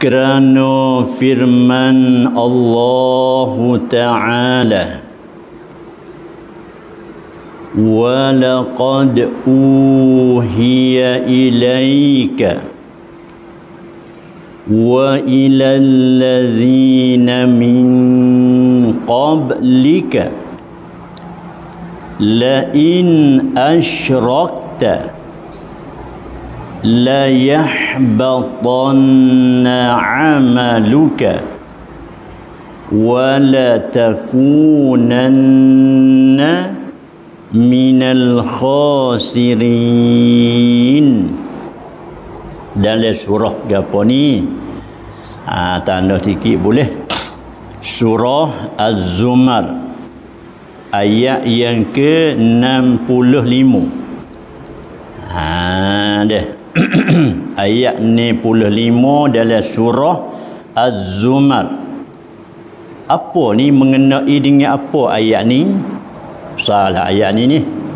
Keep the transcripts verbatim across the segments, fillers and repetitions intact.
kerana firman Allah Ta'ala, وَلَقَدْ أُوحِيَ إِلَيْكَ وَإِلَى الَّذِينَ مِنْ قَبْلِكَ لَئِنْ أَشْرَكْتَ لَيَحْبَطَنَّ عَمَلُكَ وَلَتَكُونَنَّ minal khasirin. Dalam surah gapo ni? Ah, tanda sikit boleh. Surah Az-Zumar ayat yang ke enam puluh lima. Ha deh. Ayat enam puluh lima dalam surah Az-Zumar. Apa ni, mengenai dengan apa ayat ni? Salah ayat ni ni.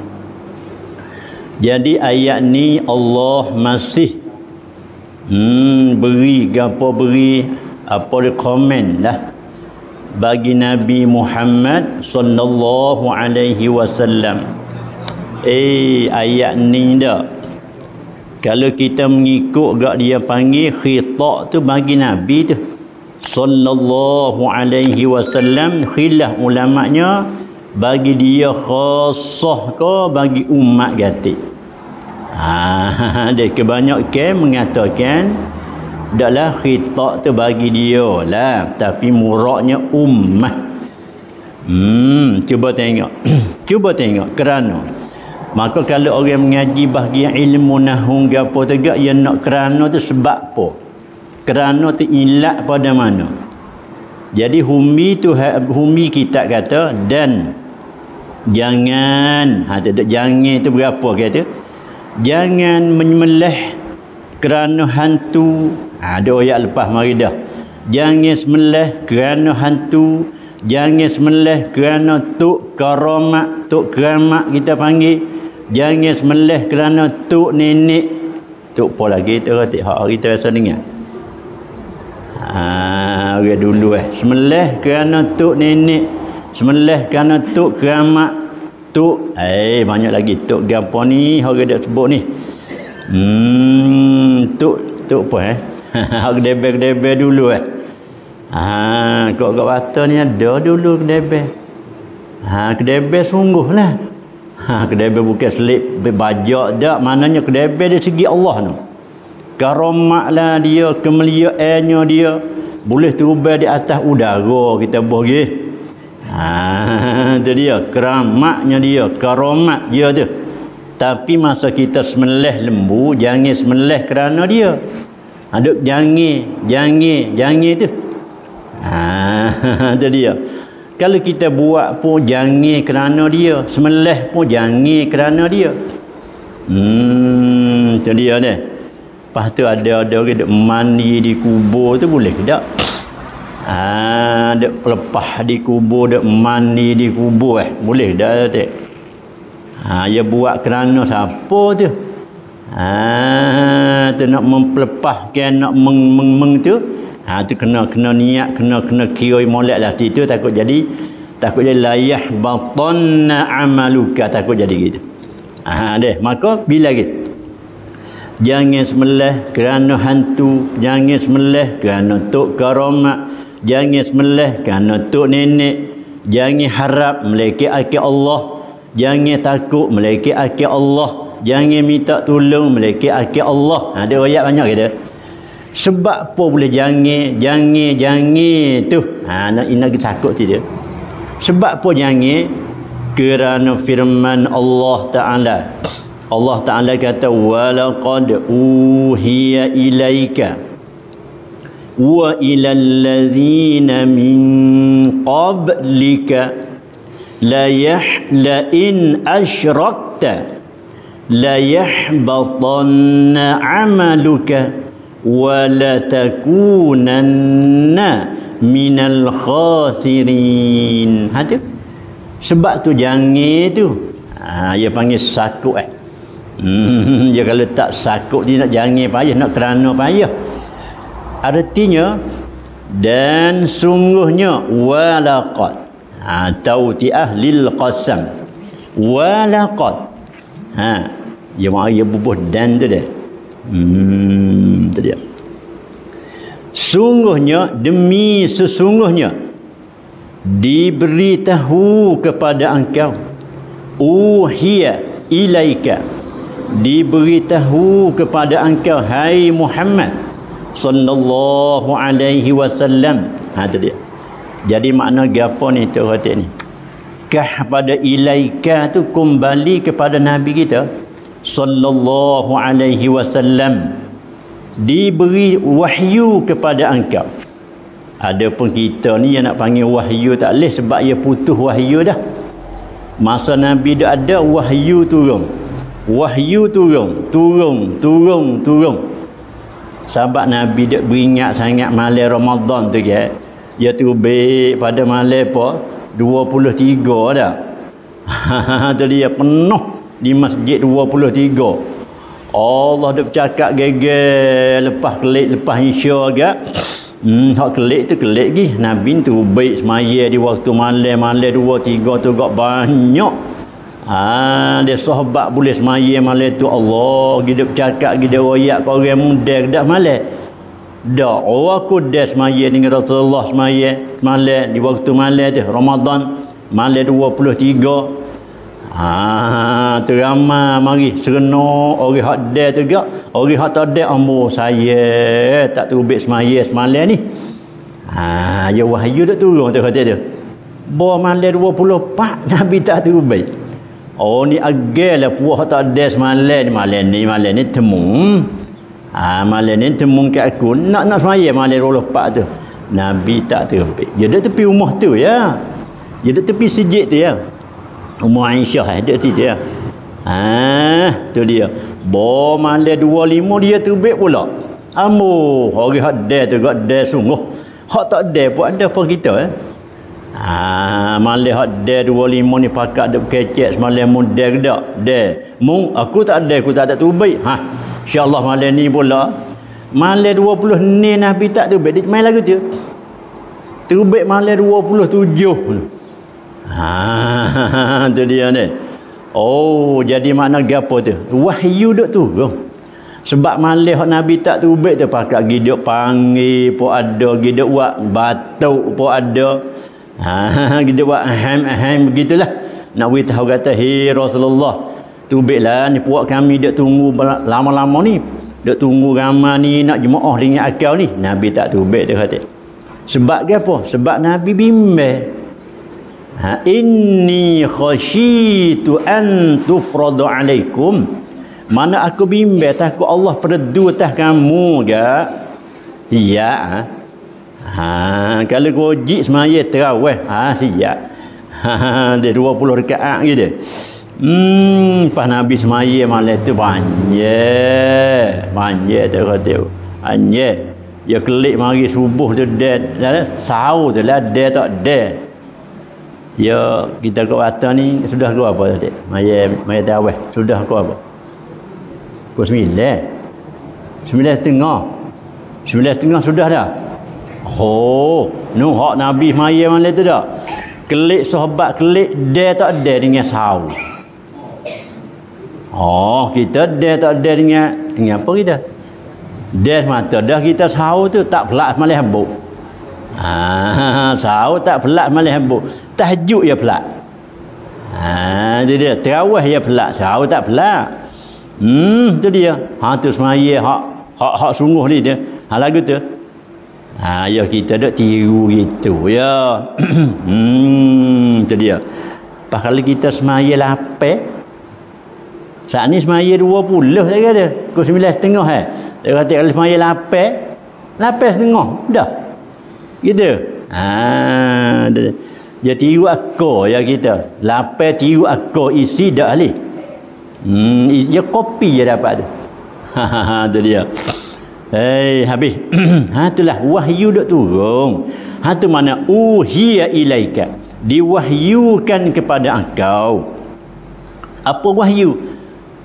Jadi ayat ni Allah masih hmm, beri gapo beri apa dia komen lah bagi Nabi Muhammad sallallahu alaihi wasallam. Eh ayat ni dah, kalau kita mengikut gak dia panggil khitab tu bagi Nabi tu sallallahu alaihi wasallam. Khilaf ulamanya bagi dia khasah ke bagi umat gatik. Ha, ada kebanyakan mengatakan daklah khitab tu bagi dia lah, tapi muraknya ummah. Hmm, cuba tengok. Cuba tengok kerana maka kalau orang mengaji bahagian ilmu nahwu gapo tegak yang nak kerana tu sebab apa? Kerana tu ilat pada mana? Jadi humi tu humi kita kata dan jangan, ha tak jangan tu berapa kata? Jangan menyembelih kerana hantu. Ha, ada ayat lepas mari dah. Jangan sembelih kerana hantu, jangan sembelih kerana tok karamat, tok keramat kita panggil. Jangan sembelih kerana tok nenek. Tok apa lagi tu kata hak kita biasa dengar. Ha, orang dulu eh sembelih kerana tok nenek, sembelih kerana tok keramat, tok eh banyak lagi tok gapo ni orang dak sebut ni. Hmm tok tok apa eh? Hak kedebel-kedebel dulu eh. Ha kok kat Bata ni ada dulu kedebel. Ha kedebel sungguhlah. Ha kedebel bukan selip bajak dak, maknanya kedebel dari segi Allah tu. Karamatlah dia, kemuliaannya dia boleh terbang di atas udara kita bagi. Ha, tu dia keramatnya dia, karamat dia tu. Tapi masa kita sembelih lembu, jangan sembelih kerana dia. Aduk jangan, jangan, jangan tu. Ha, tu dia. Kalau kita buat pun jangan kerana dia, sembelih pun jangan kerana dia. Hmm, tu dia ni. Lepas tu ada ada orang duk mandi di kubur tu boleh ke tak? Ah, dek pelepah di kubur, dek mandi di kubur eh. Boleh dah tak? Ha, dia buat kerana siapa tu? Ha, tu nak mempelepahkan, nak meng meng, meng tu. Ha, tu kena kena niat, kena kena kira molek lah situ, takut jadi takut jadi layah batanna amaluka, takut jadi gitu. Ha, deh, maka bila gitu? Jangan sembelih kerana hantu, jangan sembelih kerana tok karamat, jangan sembelih kerana tok nenek, jangan harap melekat akil Allah, jangan takut melekat akil Allah, jangan minta tolong melekat akil Allah. Ada ayat banyak kata. Sebab apa boleh jangan, jangan, jangan tu? Ha, nak nak takut dia. Sebab apa jangan? Kerana firman Allah Ta'ala. Allah Ta'ala kata walaqad uhiya ilaika wa ilal ladzina min qablika la yah la in asyrakta la yahbatanna amaluka wa la takunanna minal khasirin. Ha tu sebab tu jangan tu. Ha, dia panggil sakut eh. Hmm, dia kalau tak sakut dia nak jangan payah, nak kerana payah. artinya dan sungguhnya walaqad, ha tautiah lil qasam, walaqad, ha ya mak ya bubuh dan tu dia. Hmm tu dia. Sungguhnya, demi sesungguhnya diberitahu kepada engkau, uhiya ilaika, diberitahu kepada engkau hai Muhammad sallallahu alaihi wasallam. Ha tu dia. Jadi makna gapo ni tu kata ni? Kah pada ilaika tu kembali kepada nabi kita sallallahu alaihi wasallam, diberi wahyu kepada engkau. Adapun kita ni yang nak panggil wahyu tak boleh sebab ia putus wahyu dah. Masa nabi dah ada wahyu turun, wahyu turun, turun, turun, turun. Sahabat nabi dah beringat sangat malam Ramadan tu ke, dia terbit pada malam apa dua puluh tiga dah. Tu dia penuh di masjid dua puluh tiga. Allah dah bercakap geger lepas kelik lepas isya agak. Hmm hak kelik tu kelik lagi. Nabi tu baik semaya di waktu malam malam dua tiga tu gak banyak. Ah dia sahabat boleh semaya malam tu Allah gida bercakap gida royak kau orang muda dak malam. Dak oh aku dah semaya dengan Rasulullah semaya malam di waktu malam tu Ramadan malam dua puluh tiga. Ah, teramai mari serenok orang hak ada tu gak, orang hak tak ada ambo saya tak terbit semaya semalam ni. Ah, ya wahyu dak turun tu kata dia. Bo malam dua puluh empat nabi tak terbit. Oh ni agelah puah tak ada semalam ni, malam ni malam ni temung. Ah, malam ni temung kat aku nak nak semaya malam dua puluh empat tu. Nabi tak terbit. Dia dak tepi rumah tu ya. Dia dak tepi sejid tu ya. Ummu Aisyah ada tu dia. Ah, tu dia. Bo malam dua puluh lima dia terbit pula. Ambo, orang hak ada tu gak ada sungguh. Hak tak ada pun ada pun kita eh. Ah, malam hak ada dua puluh lima ni pakak dak kecek semalam muda ke dak? Dak. Mung aku tak ada, aku tak ada terbit. Ha. Insya-Allah malam ni pula. Malam dua puluh ni Nabi tak terbit. Dia main lagu tu. Terbit malam dua puluh tujuh. Ha, tu dia ni. Oh, jadi makna gapo tu? Wahyu duk turun. Sebab malam hak Nabi tak terbit tu pakak giduk panggil pun ada, giduk buat batuk pun ada. Ha, giduk buat aham-aham begitulah. Nak beritahu kata, "Hei Rasulullah, terbitlah ni puak kami duk tunggu lama-lama ni. Duk tunggu ramai ni nak jemaah dengan akal ni." Nabi tak terbit tu kata. Sebab gapo? Sebab Nabi bimbang. Ha, inni khasyitu an tufradu alaikum, mana aku bimbang takut Allah fardu atas kamu gak. Iya. Ha, kalau wajib semaya tarawih, ha siap. Ha, dia dua puluh rakaat gitu. Hmm, pas Nabi semaya malam tu banyak. Banyak tu kata. Banyak. Ya kelik mari subuh tu dah sahur tu lah dah tak dah. Ya kita ke atas ni sudah ke apa tadi? Maya maya tarawih sudah ke apa? Pukul sembilan. Sembilan setengah. Sembilan setengah sudah dah. Oh, nu hak Nabi maya malam tu dah. Kelik sahabat kelik dia tak ada dengan sahur. Oh, kita dia tak ada dengan dengan apa kita? Dia mata dah kita sahur tu tak pelak malam habuk. Ah, sahur tak pelak malam habuk. Tahajud ya pelak. Ha, tu dia. Tarawih ya pelak. Sahur tak pelak. Hmm, tu dia. Ha tu semaya hak hak hak sungguh ni dia. Ha lagu tu. Ha ya kita dak tiru gitu ya. Hmm, tu dia. Pas kali kita semaya lapan. Saat ni semaya dua puluh saya kata. Pukul sembilan setengah eh. Dia kata kalau semaya lapan, lapan setengah dah. Gitu. Ha, tu dia. Dia tiru akor ya kita. Lapan tiru akor isi dak ahli. Hmm, dia kopi je dapat tu. Ha tu dia. Hei, habis. Ha itulah wahyu dok turun. Ha tu mana uhiya ilaika. Diwahyukan kepada engkau. Apa wahyu?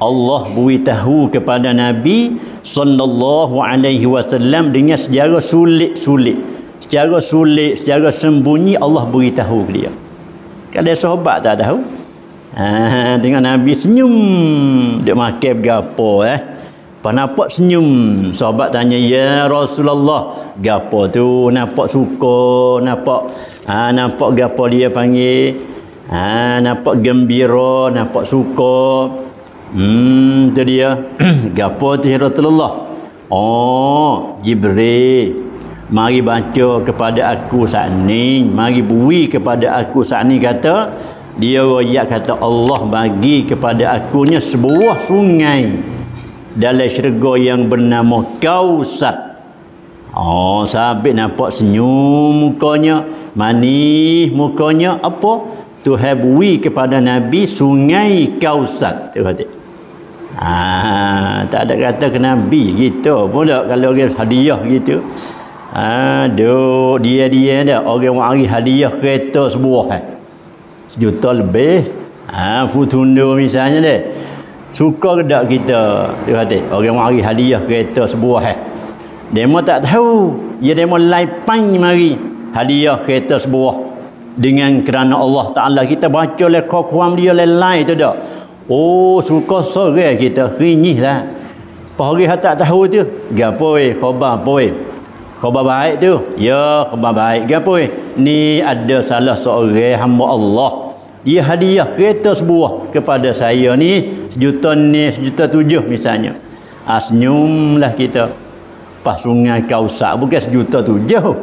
Allah beritahu kepada Nabi sallallahu alaihi wasallam dengan secara sulit-sulit, secara sulit, secara sembunyi Allah beritahu ke dia. Kalau sahabat tak tahu, ha, dengan Nabi senyum, dia makan berapa eh. Pas nampak senyum, sahabat tanya, ya Rasulullah, gapo tu nampak suka, nampak ha, nampak gapo dia panggil, ha, nampak gembira, nampak suka. Hmm, tu dia. Gapo tu ya Rasulullah? Oh, Jibril mari baca kepada aku saat ni, mari bui kepada aku saat ni, kata dia royak kata Allah bagi kepada akunya sebuah sungai dalam syurga yang bernama Kausar. Oh, sabit nampak senyum mukanya, manis mukanya. Apa? Tuhan bui kepada Nabi sungai Kausar. Tu kata. Ah, tak ada kata ke Nabi gitu pun tak, kalau orang hadiah gitu. Aduh, dia-dia dah orang wari hadiah kereta sebuah eh. Sejuta lebih. Ah, Futundo misalnya deh. Suka ke tak kita, dia kata orang mari hadiah kereta sebuah eh. Demo tak tahu, dia demo laipan mari hadiah kereta sebuah dengan kerana Allah Taala. Kita baca le kokuam dia le lai tu dak. Oh, suka sore kita rinyih lah. Apa hari tak tahu tu, gapo eh khabar apa eh? Khabar baik tu. Ya, khabar baik. Gapo eh? Ni ada salah seorang hamba Allah, dia hadiah kereta sebuah kepada saya ni, sejuta ni, sejuta tujuh misalnya. Ah, senyumlah kita. Pas sungai Kausar bukan sejuta tujuh.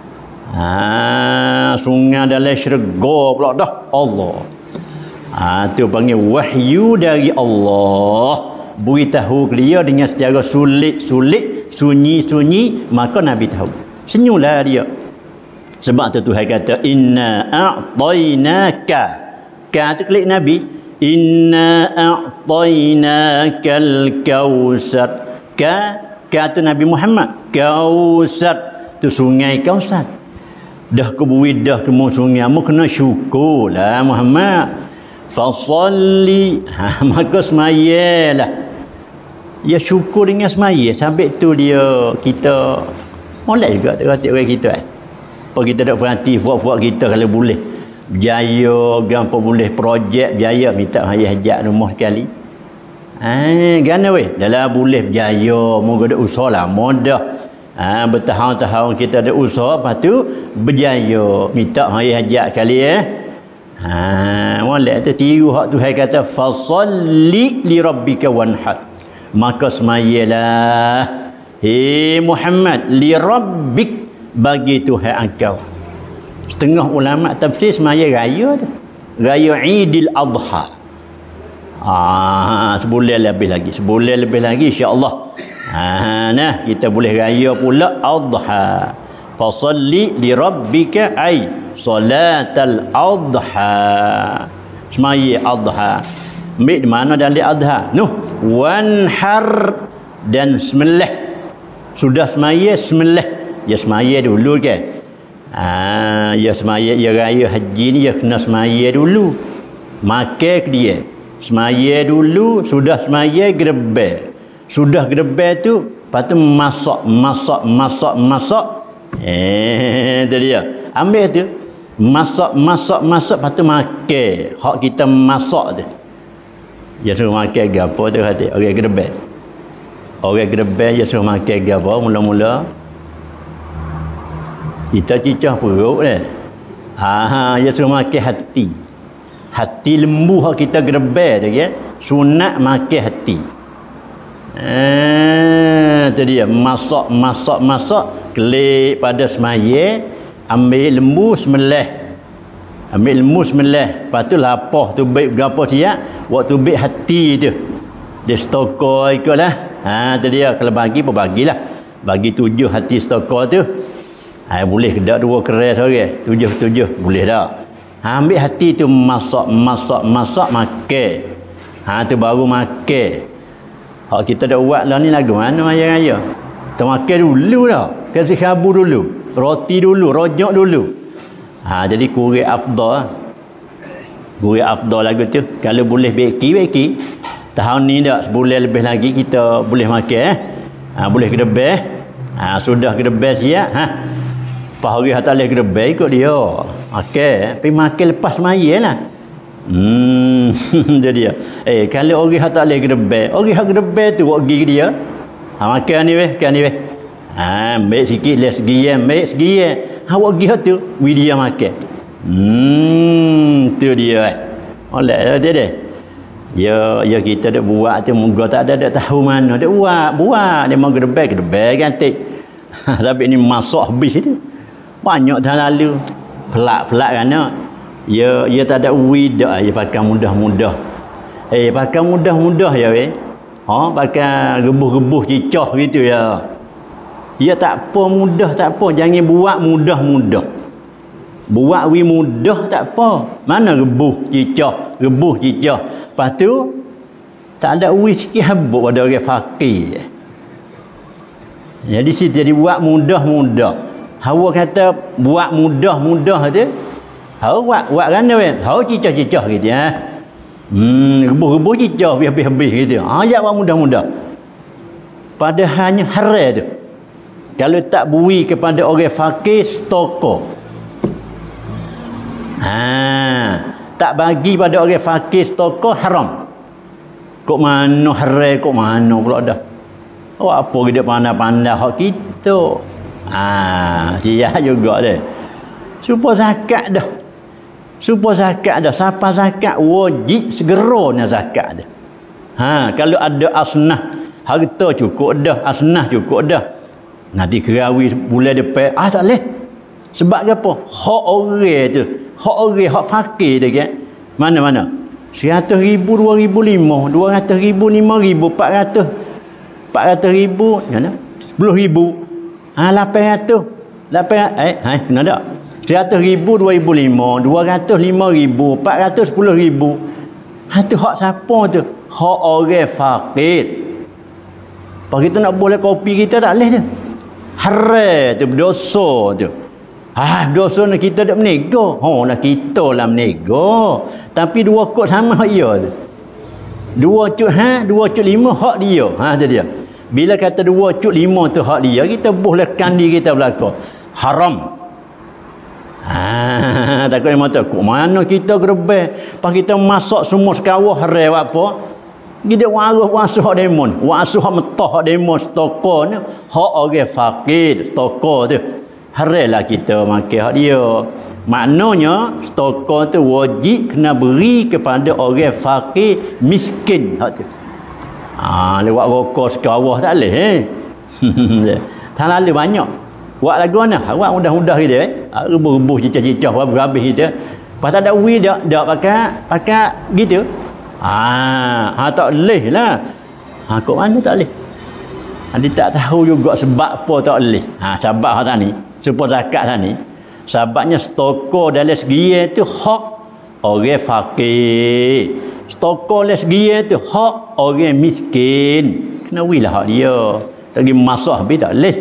Ah, sungai dalam syurga pula dah Allah. Ah, tu panggil wahyu dari Allah. Beritahu ke dia dengan secara sulit-sulit, sunyi-sunyi, maka Nabi tahu. Senyumlah dia. Sebab tu Tuhan kata inna a'tainaka. Ka tu klik Nabi, inna a'tainakal kausar. Ka kata Nabi Muhammad, Kausar tu sungai Kausar. Dah kebui dah ke sungai, mu kena syukurlah Muhammad. Fasalli, ha, maka semayalah. Ya syukur dengan semaya, sampai tu dia kita molek juga tak kata orang kita eh. Apa kita tak perhati buat-buat kita kalau boleh berjaya, gapo boleh projek berjaya, minta ayah hajat rumah sekali. Ah, gana weh, dalam boleh berjaya, moga ada usaha lama dah. Ah, bertahun-tahun kita ada usaha, lepas tu berjaya, minta ayah hajat kali eh. Ha, molek tu tiru hak Tuhan kata fasalli li rabbika wanhar. Maka semayalah hei Muhammad li rabbik, bagi Tuhan engkau. Setengah ulama tafsir semaya raya tu, raya Idul Adha. Ah, sebulan lebih lagi, sebulan lebih lagi insya-Allah. Ah, nah kita boleh raya pula Adha. Fasalli li rabbika ay salatal Adha. Semaya Adha. Ambil di mana dalam Adha? Nuh, wanhar, dan sembelih. Sudah semaya sembelih. Ya semaya dulu kan. Ah, ya semaya, ya raya haji ni ya kena semaya dulu. Makan ke dia. Semaya dulu, sudah semaya gerebel. Sudah gerebel tu, lepas tu masak, masak, masak, masak. Eh, tu dia. Ambil tu. Masak, masak, masak, lepas tu makan. Hak kita masak tu. Dia suruh makan gapo tu hati. Orang gerebel. Orang gerebel dia suruh makan gapo mula-mula. Kita cicah perut dah. Ha, dia suruh makan hati. Hati lembu hak kita gerebel tu ya. Sunat makan hati. Eh, tu dia. Masak, masak, masak. Kelik pada semaya. Ambil lembu sembelih. Ambil lembu sembelih. Lepas tu lapah tu baik berapa siap. Waktu baik hati tu. Dia stokor ikutlah. Ha, tu dia. Kalau bagi pun bagilah. Bagi tujuh hati stokor tu. Ha, boleh ke tak dua keras orang? Tujuh-tujuh. Boleh tak? Ha, ambil hati tu masak, masak, masak, makan. Ha, tu baru makan. Hak kita dah buat lah ni lagu mana raya-raya. Kita makan dulu dah. Kasih khabu dulu. Roti dulu. Rojak dulu. Ha, jadi kurang afdal. Kurang afdal lagu tu. Kalau boleh beki, beki. tahun ni dak sebulan lebih lagi kita boleh makan eh. Ha, boleh kedebeh. Ha, sudah kedebeh siap ha. Pas hari hata leh kedebeh ikut dia. Okey, pergi makan lepas semaya lah. Hmm, dia dia. Eh, kalau orang hata leh kedebeh, orang hak kedebeh tu buat pergi ke dia. Ha, makan ni weh, makan ni weh. Ha, ambil sikit leh segi ya, ambil segi ya. Ha, buat pergi tu, wi dia makan. Hmm, tu dia eh. Oleh dia dia. Ya, ya kita dak buat tu moga tak ada dak tahu mana dak buat, buat dia mau kedebeh, kedebeh gantik. Tapi ni masak habis tu. Banyak dah lalu. Pelak-pelak kerana ya ya tak ada wi dak ya pakai mudah-mudah. Eh pakai mudah-mudah ya weh. Ha, pakai gebuh-gebuh cicah gitu ya. Ya tak apa mudah tak apa, jangan buat mudah-mudah. Buat wi mudah tak apa. Mana gebuh cicah, gebuh cicah. Lepas tu tak ada wi sikit habuk pada orang fakir. Jadi situ jadi buat mudah-mudah. Hawa kata buat mudah-mudah tu. Hawa buat buat kerana weh. Hawa cicah-cicah gitu ya. Hmm, gebuh-gebuh cicah habis-habis gitu. Ha, ajak buat mudah-mudah. Padahalnya haram tu. Kalau tak bui kepada orang fakir, stoko. Ha, tak bagi pada orang fakir stoko haram. Kok mana haram, kok mana pula dah. Oh apa kita pandai-pandai hak kita. Ah, dia juga dia. Supaya zakat dah. Supaya zakat dah. Siapa zakat wajib segeranya zakat dah. Ha, kalau ada asnah harta cukup dah, asnah cukup dah. Nanti kerawi bulan depan, ah tak leh. Sebab apa? Hak orang tu, hak orang, hak fakir tu kan. Mana-mana? seratus ribu, dua ribu lima, dua ratus ribu, lima ribu, empat ratus, empat ratus ribu, mana? Sepuluh ribu. Ha, lapan ratus. Lapan eh, hai, kena tak? Seratus ribu, dua ribu lima, dua ratus lima ribu, empat ratus sepuluh ribu. Ha, tu hak siapa tu? Hak orang fakir. Kalau kita nak boleh kopi kita tak boleh tu. Haram tu, berdosa tu. Ah, dosa nak kita dak menego. Oh, nak kita lah menego. Tapi dua kod sama hak dia tu. Dua cut ha, dua cut lima hak dia. Ha, tu dia. Bila kata dua cut lima tu hak dia, kita bolehkan diri kita belaka. Haram. Ha, takut dia mata kok mana kita gerebeh. Pas kita masak semua sekawah haram apa? Kita waruh wasuh hak demon, wasuh hak metah hak demon stoko ni, hak orang fakir stoko tu. Haralah kita makan hak dia. Maknanya stoko tu wajib kena beri kepada orang fakir miskin hak tu. Ah, lewat rokok sekawah tak boleh eh. Tak lalu banyak. Buat lagu mana? Buat mudah-mudah gitu eh. Rebuh-rebuh cicah-cicah habis gitu. Pas tak ada wi dak dak pakai pakai gitu. Ah, ha tak boleh lah. Ha kok mana tak boleh? Ha, dia tak tahu juga sebab apa tak boleh. Ha sebab hak tadi, supaya zakat tadi. Sebabnya stoko dalam segi itu hak orang fakir. Stoko dalam segi itu hak orang miskin. Kena wilah hak dia. Tak pergi masak habis tak boleh.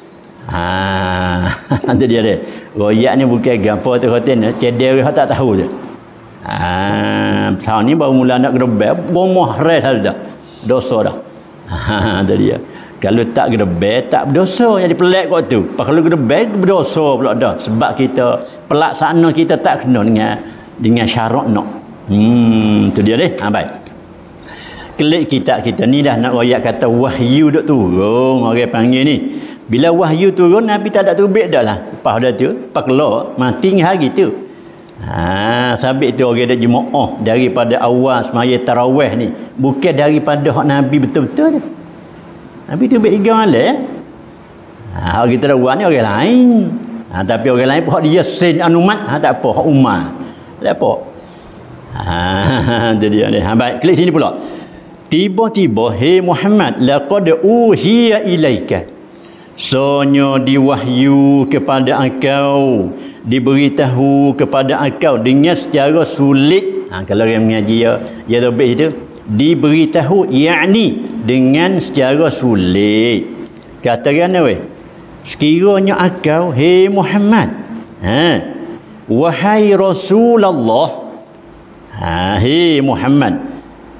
Ha, itu dia dia. Royak ni bukan gapo tu hotel ni, cedera hak tak tahu je. Ah, tahun ni baru mula nak gerebek, bomoh haram dah. Dosa dah. Ha, itu dia. Kalau tak gerebek tak berdosa, jadi pelik kau tu. Pas kalau gerebek berdosa pula dah. Sebab kita pelaksana kita tak kena dengan dengan syarat nak. Hmm, tu dia deh. Ha, baik. Kelik kitab kita ni dah nak royak kata wahyu duk turun, orang panggil ni. Bila wahyu turun Nabi tak ada tubik dah lah. Lepas dah tu, pas keluar mati hari tu. Ha, sabit tu orang dah jemaah daripada awal semaya tarawih ni. Bukan daripada hak Nabi betul-betul tu. Nabi tu baik tiga malam eh? Ha, kita dah buat ni orang lain. Ha, tapi orang lain pun hak dia sin anumat, ha, tak apa, hak umat. Tak apa. Ha, tu dia ni. Ha, baik, klik sini pula. Tiba-tiba, hey Muhammad, laqad uhiya ilaika. Sonyo diwahyu kepada engkau, diberitahu kepada engkau dengan secara sulit. Ha, kalau orang mengaji ya, ya lebih itu diberitahu, yakni dengan secara sulit. Katakan weh, sekiranya engkau, hey Muhammad, ha, wahai Rasulullah, ha, hey Muhammad,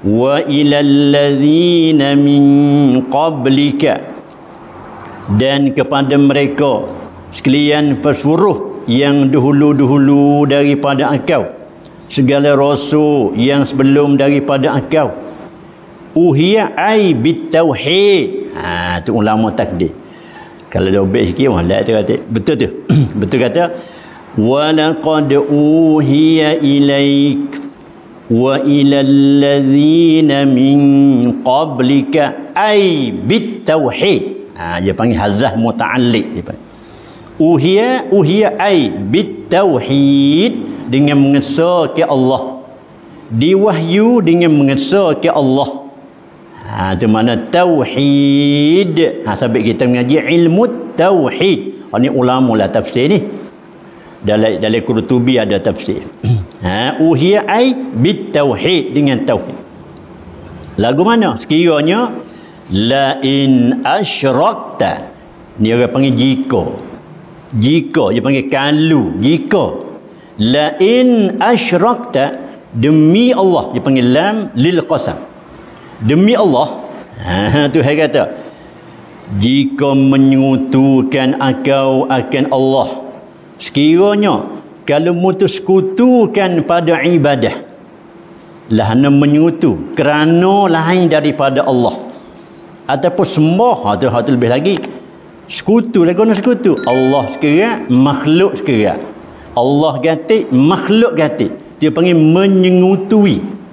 wa ilal ladzina min qablika, dan kepada mereka sekalian pesuruh yang dahulu-dahulu daripada engkau, segala rasul yang sebelum daripada engkau. Uhiya ai bitauhid. Ha, tu ulama takdir. Kalau dobek sikit walat tu kata. Betul tu. Betul kata wa laqad uhiya ilaik wa ilal ladzina min qablika ai bitauhid. Ha, dia panggil hazah muta'alliq dia panggil. Uhiya uhiya ai bitauhid, dengan mengesahkan Allah. Diwahyu dengan mengesahkan Allah. Ha, itu mana tauhid. Ha, sampai kita mengaji ilmu tauhid. Ini ulama lah tafsir ni. Dalam dalam Qurtubi ada tafsir. Ha, uhiya ai bitauhid, dengan tauhid. Lagu mana? Sekiranya la in asyrakta. Ni orang panggil jika. Jika dia panggil kalau. Jika la in asyrakta, demi Allah, dia panggil lam lil qasam. Demi Allah, ha, Tuhan kata, jika menyekutukan engkau akan Allah, sekiranya kalau mutus sekutukan pada ibadah, lah nak menyekutu kerana lain daripada Allah, ataupun sembah, atau hal lebih lagi, sekutu lagi nak sekutu Allah sekarang, makhluk sekarang. Allah ganti, makhluk ganti. Dia panggil menyekutui.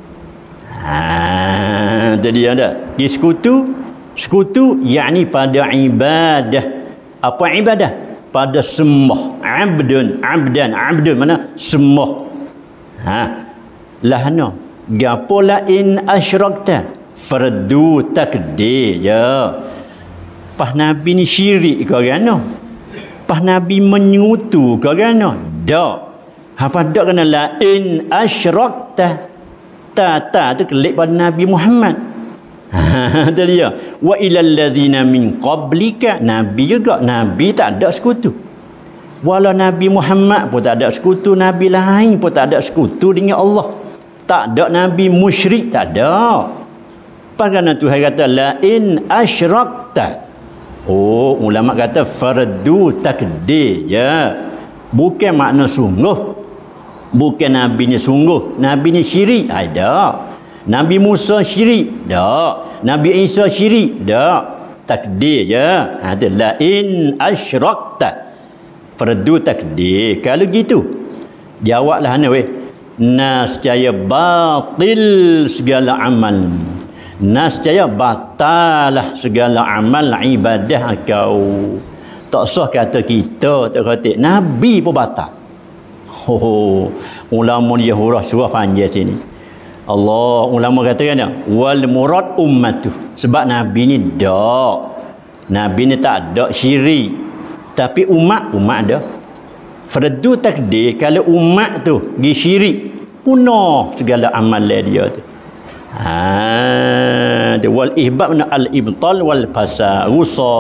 Ha, jadi ada. Dia sekutu, sekutu yakni pada ibadah. Apa ibadah? Pada sembah. Abdun, abdan, abdun mana? Sembah. Ha. Lahna. Gapo la in asyrakta? Fardu takdir ya. Pas Nabi ni syirik ke orang? Pas Nabi menyekutu ke orang? Tak. Apa tak kena la in asyrakta. Ta ta tu kelik pada Nabi Muhammad. Ha, tu dia. Wa ilal ladzina min qablika, Nabi juga, Nabi tak ada sekutu. Walau Nabi Muhammad pun tak ada sekutu, Nabi lain pun tak ada sekutu dengan Allah. Tak ada Nabi musyrik, tak ada. Pakana Tuhan kata la in asyrakta. Oh, ulama kata fardu takdir ya. Bukan makna sungguh. Bukan Nabi ni sungguh, Nabi ni syirik, ada. Nabi Musa syirik, tak. Nabi Isa syirik, tak. Takdir je. Ha, tu la in asyrakta. Fardu takdir. Kalau gitu, jawablah ana weh. Nascaya batil segala amal. Nascaya batalah segala amal ibadah kau. Tak sah kata kita, tak kata Nabi pun batal. Oh, ulama dia hurah surah panjang sini. Allah, ulama kata kan, wal murad ummatuh. Sebab Nabi ni dak. Nabi ni tak ada syirik. Tapi umat, umat ada. Fardu takdir, kalau umat tu pergi syirik, punah segala amalan dia tu. Ha, wal ihbab al ibtal wal fasad.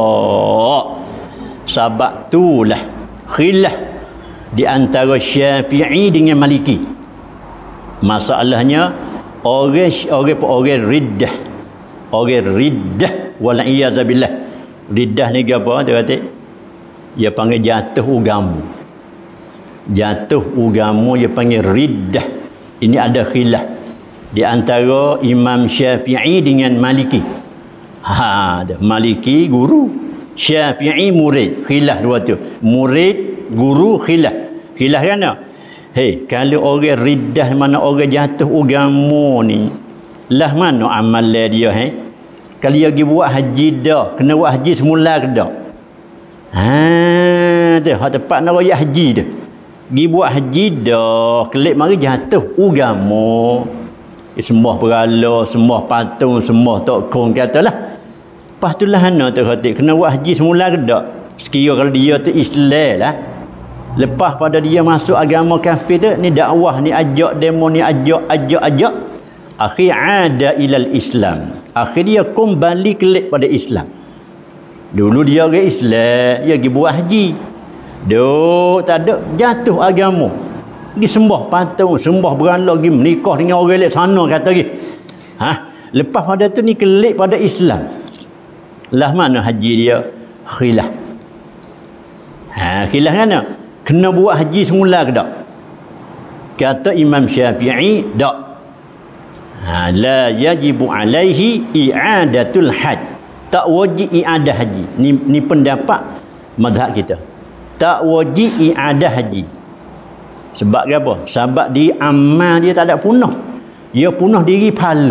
Sebab itulah khilaf di antara Syafi'i dengan Maliki. Masalahnya orang orang orang riddah. Orang riddah wal iyazabillah. Riddah ni apa dia kata? Dia panggil jatuh agama. Jatuh agama dia panggil riddah. Ini ada khilaf di antara Imam Syafi'i dengan Maliki. Ha, ada Maliki guru, Syafi'i murid. Khilaf dua tu. Murid guru khilaf. Khilaf kan tak? Hei, kalau orang riddah mana orang jatuh agama ni, lah mana amalan dia he? Kalau dia pergi buat haji dah, kena buat haji semula ke dak? Ha, tu hak tepat nak royak haji tu. Pergi buat haji dah, kelik mari jatuh agama. Eh, sembah berhala, sembah patung, sembah tokong katalah. Lepas tu lah ana tu kata kena buat haji semula ke dak? Sekira kalau dia tu Islam lah. Lepas pada dia masuk agama kafir tu, ni dakwah, ni ajak demo, ni ajak, ajak, ajak. Akhir ada ilal Islam. Akhir dia kembali kelik pada Islam. Dulu dia orang Islam, dia pergi buat haji. Duk, tak ada, jatuh agama. Pergi sembah patung, sembah berhala, pergi menikah dengan orang lain sana, kata lagi. Ha, lepas pada tu ni kelik pada Islam. Lah mana haji dia? Khilaf. Ha, khilaf mana? Kena buat haji semula ke tak? Kata Imam Syafi'i, tak. Ha, la yajibu alaihi i'adatul hajj. Tak wajib i'adah haji. Ni ni pendapat mazhab kita. Tak wajib i'adah haji. Sebab apa? Sebab di amal dia tak ada punah. Dia punah diri pahala.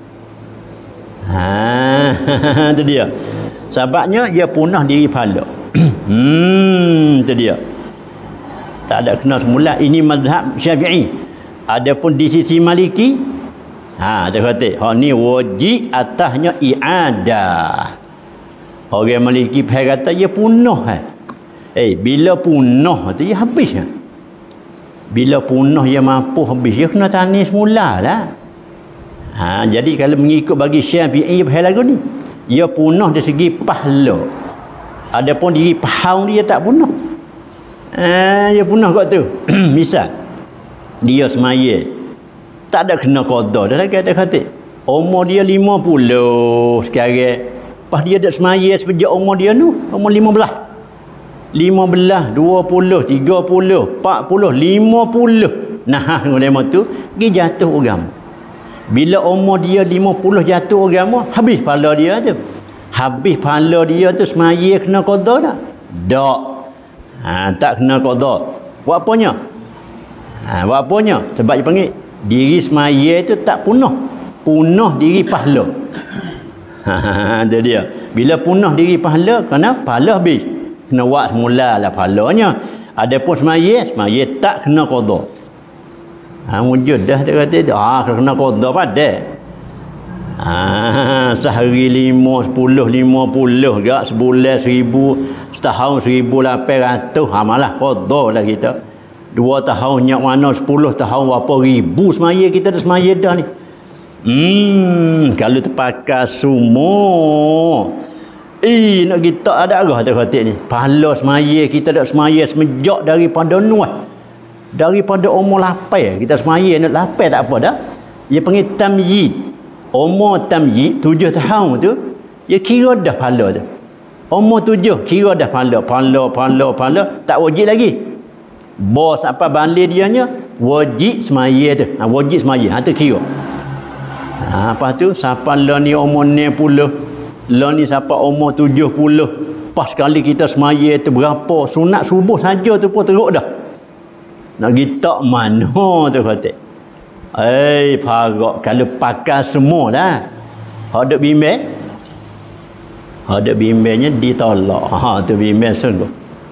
Ha, itu dia. Sebabnya dia punah diri pahala. hmm, itu dia. Tak ada kena semula. Ini mazhab Syafi'i. Adapun di sisi Maliki, ha, tak kata, hak ni wajib atasnya i'adah. Orang Maliki pihak kata dia punah. Eh, eh bila punah tu dia habis. Eh? Bila punah dia mampu habis, dia kena tani semula lah. Ha, jadi kalau mengikut bagi Syafi'i pihak lagu ni, dia punah dari segi pahala. Adapun diri pahang dia tak punah. Eh, dia punah kat tu. Misal dia semaya tak ada kena qada dah lagi kata-kata. Umur dia lima puluh sekarang. Pas dia dak semaya sejak umur dia tu umur lima belas. lima belas, dua puluh, tiga puluh, empat puluh, lima puluh. Nah, ngomong tu pergi jatuh agama. Bila umur dia lima puluh jatuh agama, habis pahala dia tu. Habis pahala dia tu semaya kena qada tak? Tak. Ha, tak kena qada. Buat apanya? Ha, buat apanya? Sebab dia panggil diri semaya itu tak punah. Punah diri pahala. Ha, itu dia. Bila punah diri pahala, kerana pahala habis. Kena buat semula lah pahalanya. Adapun semaya, semaya tak kena qada. Ha, wujud dah dia kata tu. Ah, kena qada pada. Ah, sehari lima, sepuluh, lima puluh gak sebulan seribu, setahun seribu lapan ratus. Ha, malah qada lah kita. Dua tahun nyak mana, sepuluh tahun berapa ribu semaya kita dah semaya dah ni. Hmm, kalau terpakai semua. Eh, nak kita ada arah tu kata ni. Pahala semaya kita dah semaya semenjak daripada Nuh. Daripada umur lapan kita semaya nak lapan tak apa dah. Dia panggil tamyid. Umur tamyid tujuh tahun tu dia kira dah pahala tu. Umur tujuh kira dah pahala, pahala, pahala, pahala, tak wajib lagi. Bos apa balik dianya wajib semaya tu. Ha, wajib semaya. Ha tu kira. Ha, lepas tu siapa lah ni umur enam puluh, lah ni siapa umur tujuh puluh, pas sekali kita semaya tu berapa sunat subuh saja tu pun teruk dah. Nak kita mana tu kata. Eh, parak kalau pakai semua dah. Hak duk bimbang. Hak duk bimbangnya ditolak. Ha tu bimbang sungguh.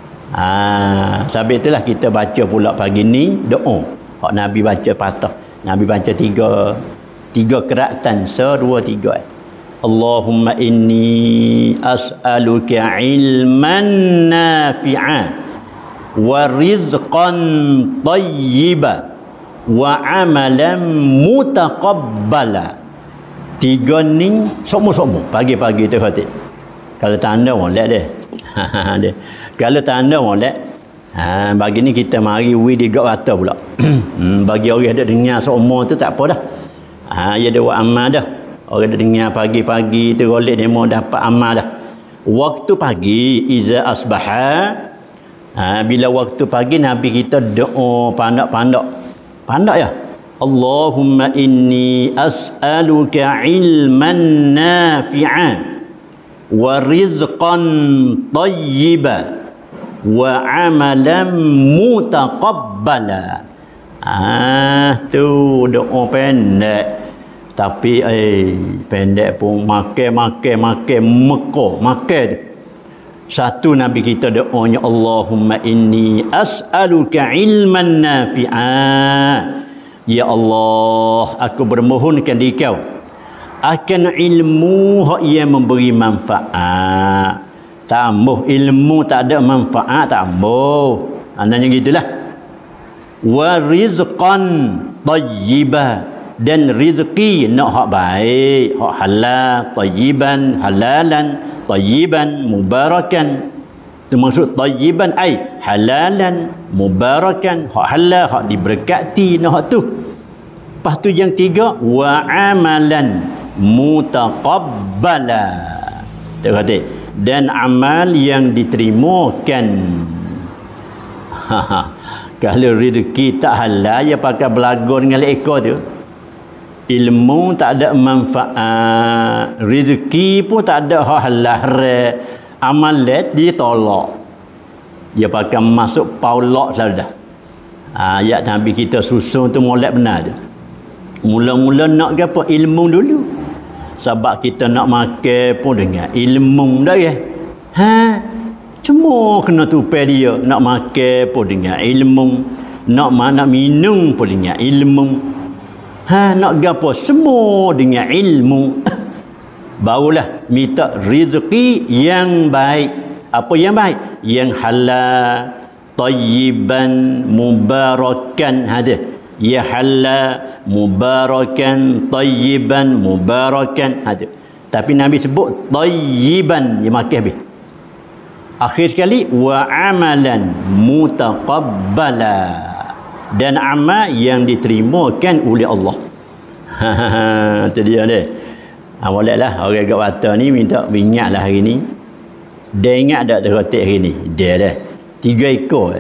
Ah, sebab itulah kita baca pula pagi ni doa. Hak Nabi baca patah. Nabi baca tiga tiga keratan, so dua tiga. Allahumma inni as'aluka ilman nafi'an wa rizqan tayyiban wa amalan mutaqabbala. Tiga ni semua-semua pagi-pagi tu kata. Kalau tanda molek dia. dia. Kalau tanda molek, ha, bagi ni kita mari wi di gak rata pula. hmm, bagi orang ada dengar seumur tu tak apa dah. Ha, dia ada buat amal dah. Orang ada dengar pagi-pagi tu golek demo dapat amal dah. Waktu pagi iza asbaha, ha, bila waktu pagi Nabi kita doa pandak-pandak. Pandak ya. Allahumma inni as'aluka ilman nafi'an wa rizqan tayyiban wa amalan mutaqabbala. Ah, tu doa pendek. Tapi eh pendek pun makan-makan makan Mekah, makan tu. Satu Nabi kita doanya Allahumma inni as'aluka ilman nafi'an. Ya Allah, aku bermohonkan di kau akan ilmu yang memberi manfaat. Tambah ilmu tak ada manfaat, tambah. Andanya gitulah. Wa rizqan tayyiban, dan rezeki nak hak baik, hak halal, tayyiban, halalan, tayyiban, mubarakan. Itu maksud tayyiban ai halalan, mubarakan, hak halal, hak diberkati, nak hak tu. Lepas tu yang tiga, wa amalan mutaqabbala. Tak kata, dan amal yang diterimakan. Kalau rezeki tak halal, ya pakai belagu dengan ekor tu. Ilmu tak ada manfaat, rezeki pun tak ada halal, amalat dia tolak. Dia pakai masuk paulak selalu dah. Ayat Nabi kita susun tu molek benar tu. Mula-mula nak ke apa? Ilmu dulu. Sebab kita nak makan pun dengan ilmu dah ya. Ha, semua kena tupai dia. Nak makan pun dengan ilmu, nak nak minum pun dengan ilmu. Ha, nak gapo semua dengan ilmu. Barulah minta rezeki yang baik. Apa yang baik? Yang halal, tayyiban, mubarakan. Ada. Ya halal, mubarakan, tayyiban, mubarakan. Ada. Tapi Nabi sebut tayyiban, dia makan habis. Akhir sekali, wa amalan mutaqabbala, dan amal yang diterimakan oleh Allah. Ha, itu dia dia. Awallah orang kat Batam ni minta ingatlah hari ni. Dia ingat tak terkotak hari ni? Dia dah tiga ekor.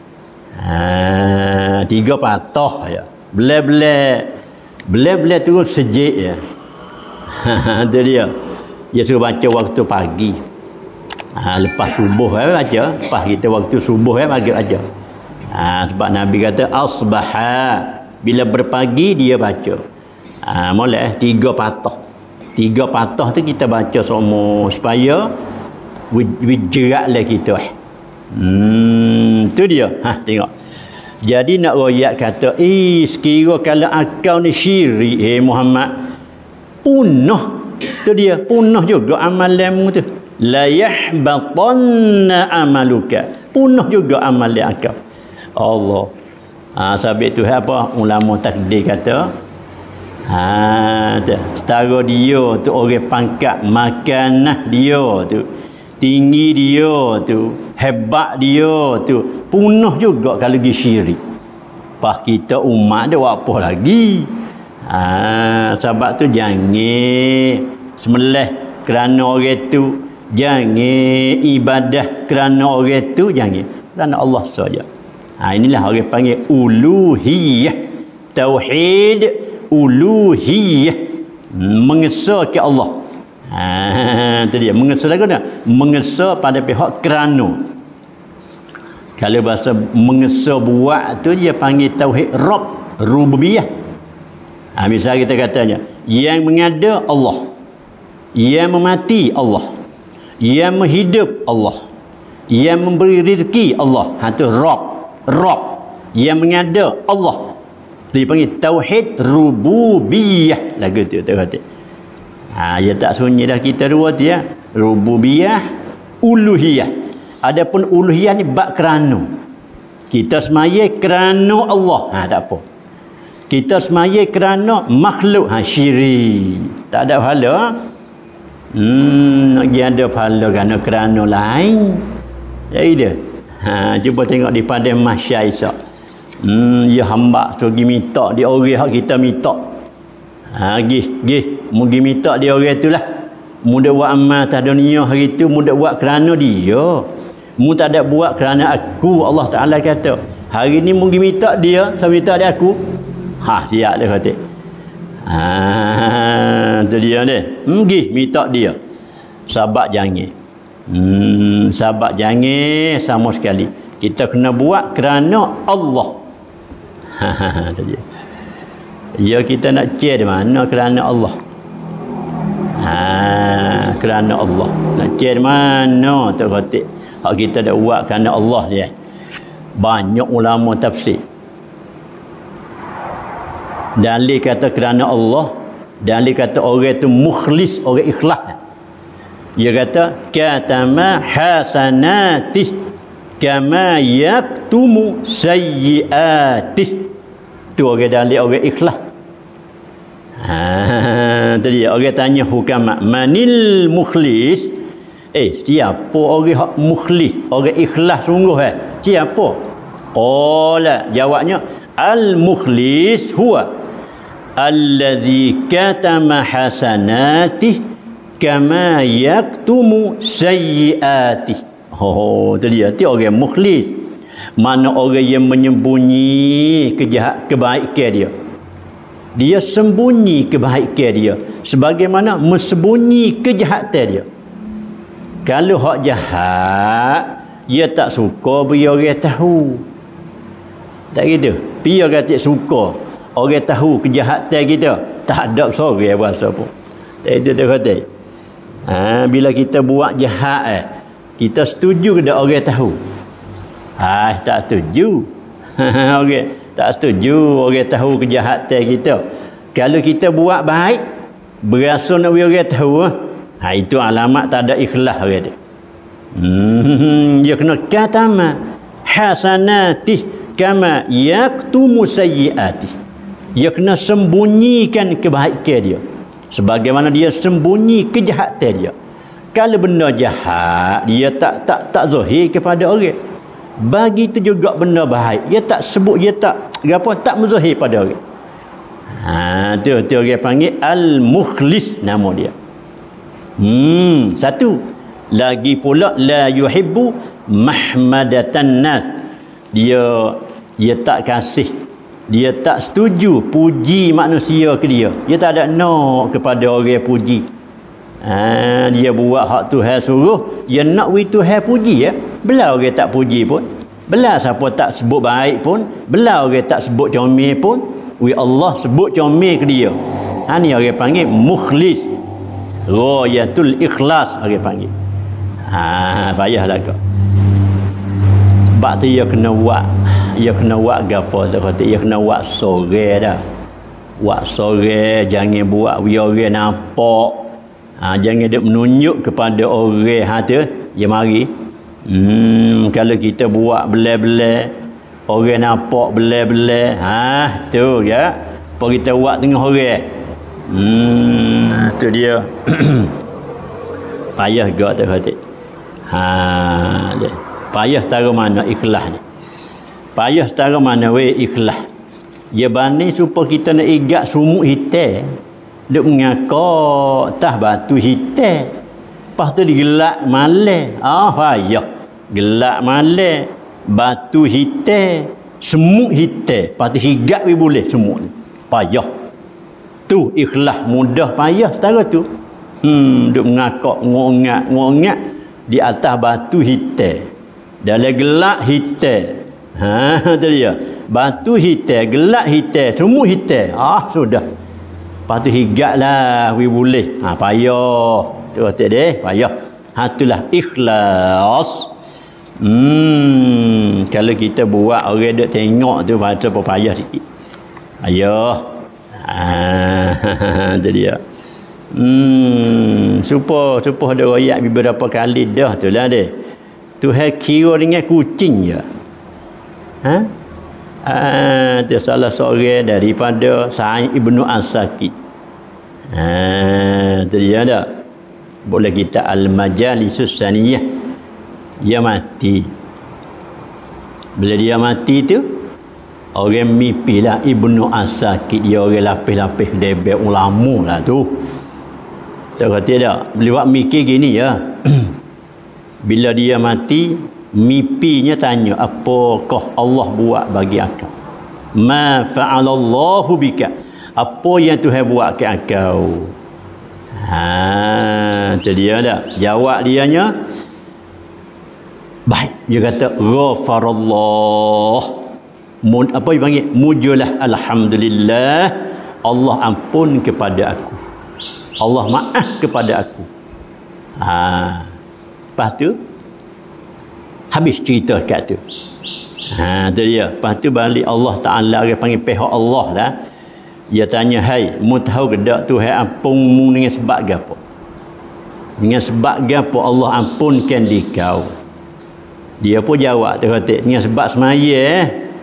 Ha, tiga patah ya. Belai-belai belai-belai terus sejik ya. Ha, itu dia. Dia suruh baca waktu pagi. Ha, lepas subuh eh baca, lepas kita waktu subuh eh pagi baca. Ha, sebab Nabi kata asbaha, bila berpagi dia baca. Ha, molek eh tiga patah. Tiga patah tu kita baca semua supaya wijeratlah kita eh. Hmm, tu dia. Ha, tengok. Jadi nak royak kata, "Eh, sekira kalau akau ni syirik, eh Muhammad, punah." Tu dia, punah juga amalanmu tu. La yahbatanna amaluka. Punah juga amalan akau. Allah. Ha, sebab tu apa ulama takdir kata, ha, tu, setara dia tu orang pangkat makanah dia tu, tinggi dia tu, hebat dia tu, punah juga kalau dia syirik. Pas kita umat dia buat apa lagi? Ha, sebab tu jangan sembelih kerana orang tu, jangan ibadah kerana orang tu, jangan kerana Allah saja. Ha, inilah orang panggil uluhiyah. Tauhid uluhiyah. Mengesahkan Allah. Ha, itu dia. Mengesah lagu tak? Mengesah pada pihak kerana. Kalau bahasa mengesah buat tu dia panggil tauhid Rabb, rububiyah. Ha, misal kita katanya, yang mengada Allah, yang memati Allah, yang menghidup Allah, yang memberi rezeki Allah. Ha, tu Rabb. Rabb, yang mengada Allah. Dia panggil tauhid rububiyah. Lagu tu tu kata. Ha, dia tak sunyi dah kita dua tu ya. Rububiyah, uluhiyah. Adapun uluhiyah ni bab kerana. Kita semaya kerana Allah. Ha, tak apa. Kita semaya kerana makhluk. Ha, syirik. Tak ada pahala. Ha? Hmm, nak ada pahala kerana kerana lain. Jadi dia. Ha, cuba tengok di padang mahsyar esok. Hmm, ya hamba so pergi minta dia orang hak kita minta. Ha, gih, gih, mu pergi minta dia orang itulah. Mu dak buat amal atas dunia hari tu, mu dak buat kerana dia. Mu tak ada buat kerana aku. Allah Taala kata, hari ni mu pergi minta dia, saya minta dia aku. Ha, siap dia kata. Ha, tu dia dia. Hmm, gih minta dia. Sabar jangan. Hmm, sahabat jangan sama sekali. Kita kena buat kerana Allah. Ha, dia. Ya, kita nak cek di mana kerana Allah. Ha, kerana Allah. Nak cek di mana tak kata. Hak kita dah buat kerana Allah dia. Banyak ulama tafsir. Dalil kata kerana Allah, dalil kata orang itu mukhlis, orang ikhlas. Dia kata katama hasanatih kama yaktumu sayyiatih. Tu orang dalil orang ikhlas. Ha, tadi orang tanya hukama manil mukhlis. Eh, siapa orang hak mukhlis, orang ikhlas sungguh eh? Siapa? Qala, jawabnya al mukhlis huwa allazi katama hasanatih kama yaktumu sayyiatih. Oh, tu dia. Dia orang mukhlis. Mana orang yang menyembunyi kejahat kebaikan dia. Dia sembunyi kebaikan dia sebagaimana mensembunyi kejahatan dia. Kalau hak jahat, dia tak suka biar orang tahu. Tak gitu. Biar orang tak suka orang tahu kejahatan kita. Tak ada sorang berasa pun. Tak itu tak kata. Ha, bila kita buat jahat eh, kita setuju ke tak orang tahu? Ah, tak setuju. Okey, tak setuju orang tahu kejahatan kita. Kalau kita buat baik, berasa nak orang tahu, ha, itu alamat tak ada ikhlas orang tu. Hmm, dia kena katama hasanatih kama yaktumu sayyiatih. Dia kena sembunyikan kebaikan dia sebagaimana dia sembunyi kejahatan dia. Kalau benda jahat, dia tak tak tak zahir kepada orang. Bagi itu juga benda baik, dia tak sebut, dia tak apa, tak menzahir pada orang. Ha, tu tu orang panggil al-mukhlis nama dia. Hmm, satu lagi pula la yuhibbu mahmadatan nas. Dia dia tak kasih, dia tak setuju puji manusia ke dia. Dia tak ada nak kepada orang puji. Ha, dia buat hak Tuhan suruh, dia nak wi Tuhan puji ya. Belah orang tak puji pun, belah siapa tak sebut baik pun, belah orang tak sebut comel pun, wi Allah sebut comel ke dia. Ha, ni orang panggil mukhlis. Ghayatul ikhlas orang panggil. Ha, payahlah kau. Sebab tu dia kena buat, dia kena buat gapo tu kata, dia kena buat sore dah. Buat sore, jangan buat wi orang nampak. Ha, jangan dia menunjuk kepada orang ha tu, dia mari. Hmm, kalau kita buat belai-belai, orang nampak belai-belai, ha tu ya. Apa kita buat tengah orang. Hmm, tu dia. Payah gak tu hati. Ha, dia. Payah setara mana ikhlas ni. Payah setara mana we ikhlas. Dia bani supaya kita nak igat sumuk hitam. Duk mengakak tah batu hitam. Lepas tu digelak malam. Ah, payah. Gelak malam, batu hitam, semut hitam. Lepas tu higat we boleh semut ni. Payah. Tu ikhlas mudah payah setara tu. Hmm, duk mengakak, ngongak, ngongak di atas batu hitam. Dalam gelak hitam. Ha, tu dia. Batu hitam, gelak hitam, semut hitam. Ah, sudah. Lepas tu higatlah we boleh. Ha, payah. Tu kata dia, payah. Ha, itulah ikhlas. Hmm, kalau kita buat orang duk tengok tu macam apa payah sikit. Ayah. Ah, tu dia. Hmm, supo supo ada royak beberapa kali dah tu lah dia. Tuhan kira dengan kucing je. Ha? Ah, tu salah seorang daripada Sa'id Ibnu As-Sakit. Ah, tu dia dah. Boleh kita al-majalisus saniyah. Dia mati. Bila dia mati tu, orang mimpi lah Ibnu As-Sakit. Dia orang lapis-lapis debek ulama lah tu. Tak kata tak? Beliau mikir gini ya. Bila dia mati, mimpinya tanya, apakah Allah buat bagi akau? Ma fa'alallahu bika. Apa yang Tuhan buat ke akau? Ha, tu dia dah. Jawab dianya, baik. Dia kata ghafarallah. Mud, apa dia panggil? Mujulah alhamdulillah. Allah ampun kepada aku. Allah maaf kepada aku. Ha. Lepas tu habis cerita kat tu. Ha, tu dia. Lepas tu balik Allah Taala dia panggil pihak Allah lah. Dia tanya, "Hai, mu tahu ke tak Tuhan ampunmu dengan sebab apa? Dengan sebab apa Allah ampunkan di kau?" Dia pun jawab tu kata, "Dengan sebab semaya eh."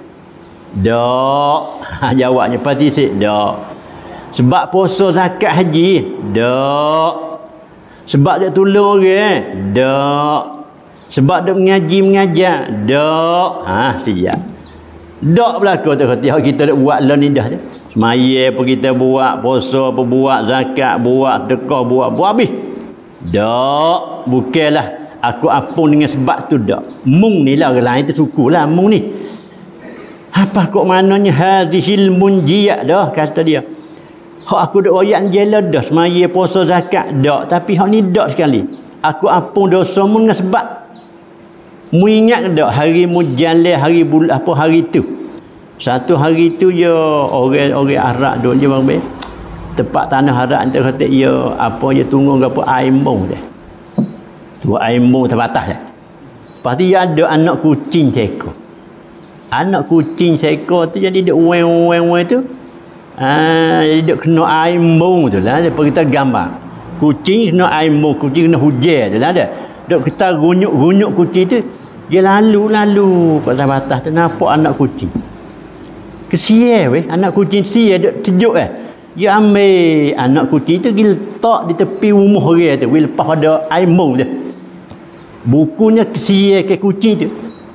Dak. Ha, jawabnya pasti sik dak. Sebab puasa zakat haji? Dak. Sebab dia tolong orang? Dak. Sebab dia mengaji mengajar? Dak. Ha, siap. Dak berlaku tu kata kita nak buat lah ni dah tu. Semaya apa kita buat, puasa apa buat, zakat buat, sedekah buat, buat habis. Dak, bukanlah aku apung dengan sebab tu dak. Mung ni lah orang lain tu sukulah mung ni. Apa kok maknanya hadhil munjiyat dah kata dia. Hak aku dak royak jela dah semaya puasa zakat dak, tapi hak ni dak sekali. Aku apung dosa mung dengan sebab mu ingat dak hari mujallah hari bul apa hari tu. Satu hari tu ya orang-orang Arab duk je bang. Tempat tanah Arab tu kata ya apa je tunggu gapo air mung dia. Tu air mung terbatas je. Lepas tu ya ada anak kucing seekor. Anak kucing seekor tu jadi duk weng-weng tu. Ah jadi duk kena air mung tu lah. Depa kita gambar. Kucing kena air mung, kucing kena hujan tu lah ada. Duk kita gunyuk-gunyuk kucing tu. Dia lalu-lalu kat batas tu nampak anak kucing. Kesian weh, anak kucing sia duk sejuk eh. Dia ambil anak kucing tu pergi letak di tepi rumah orang tu, we lepas ada air mung tu. Bukunya kesian ke kucing tu.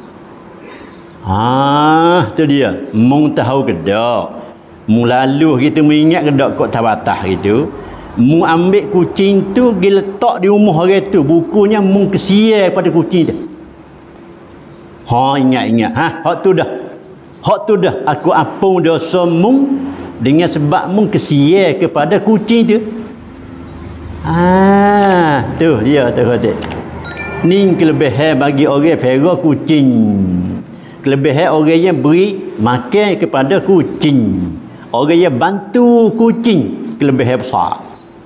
Ha, tu dia. Mung tahu ke dak? Mung lalu kita mengingat ke dak kok tabatah gitu. Mung ambil kucing tu pergi letak di rumah orang tu. Bukunya mung kesian pada kucing tu. Ha, ingat-ingat. Ha, hak tu dah. Hak tu dah. Aku apung dosa mung dengan sebab mung kesian kepada kucing tu. Ha, tu dia tu kata. Ni kelebihan bagi orang pera kucing. Kelebihan orang yang beri makan kepada kucing. Orang yang bantu kucing. Kelebihan besar.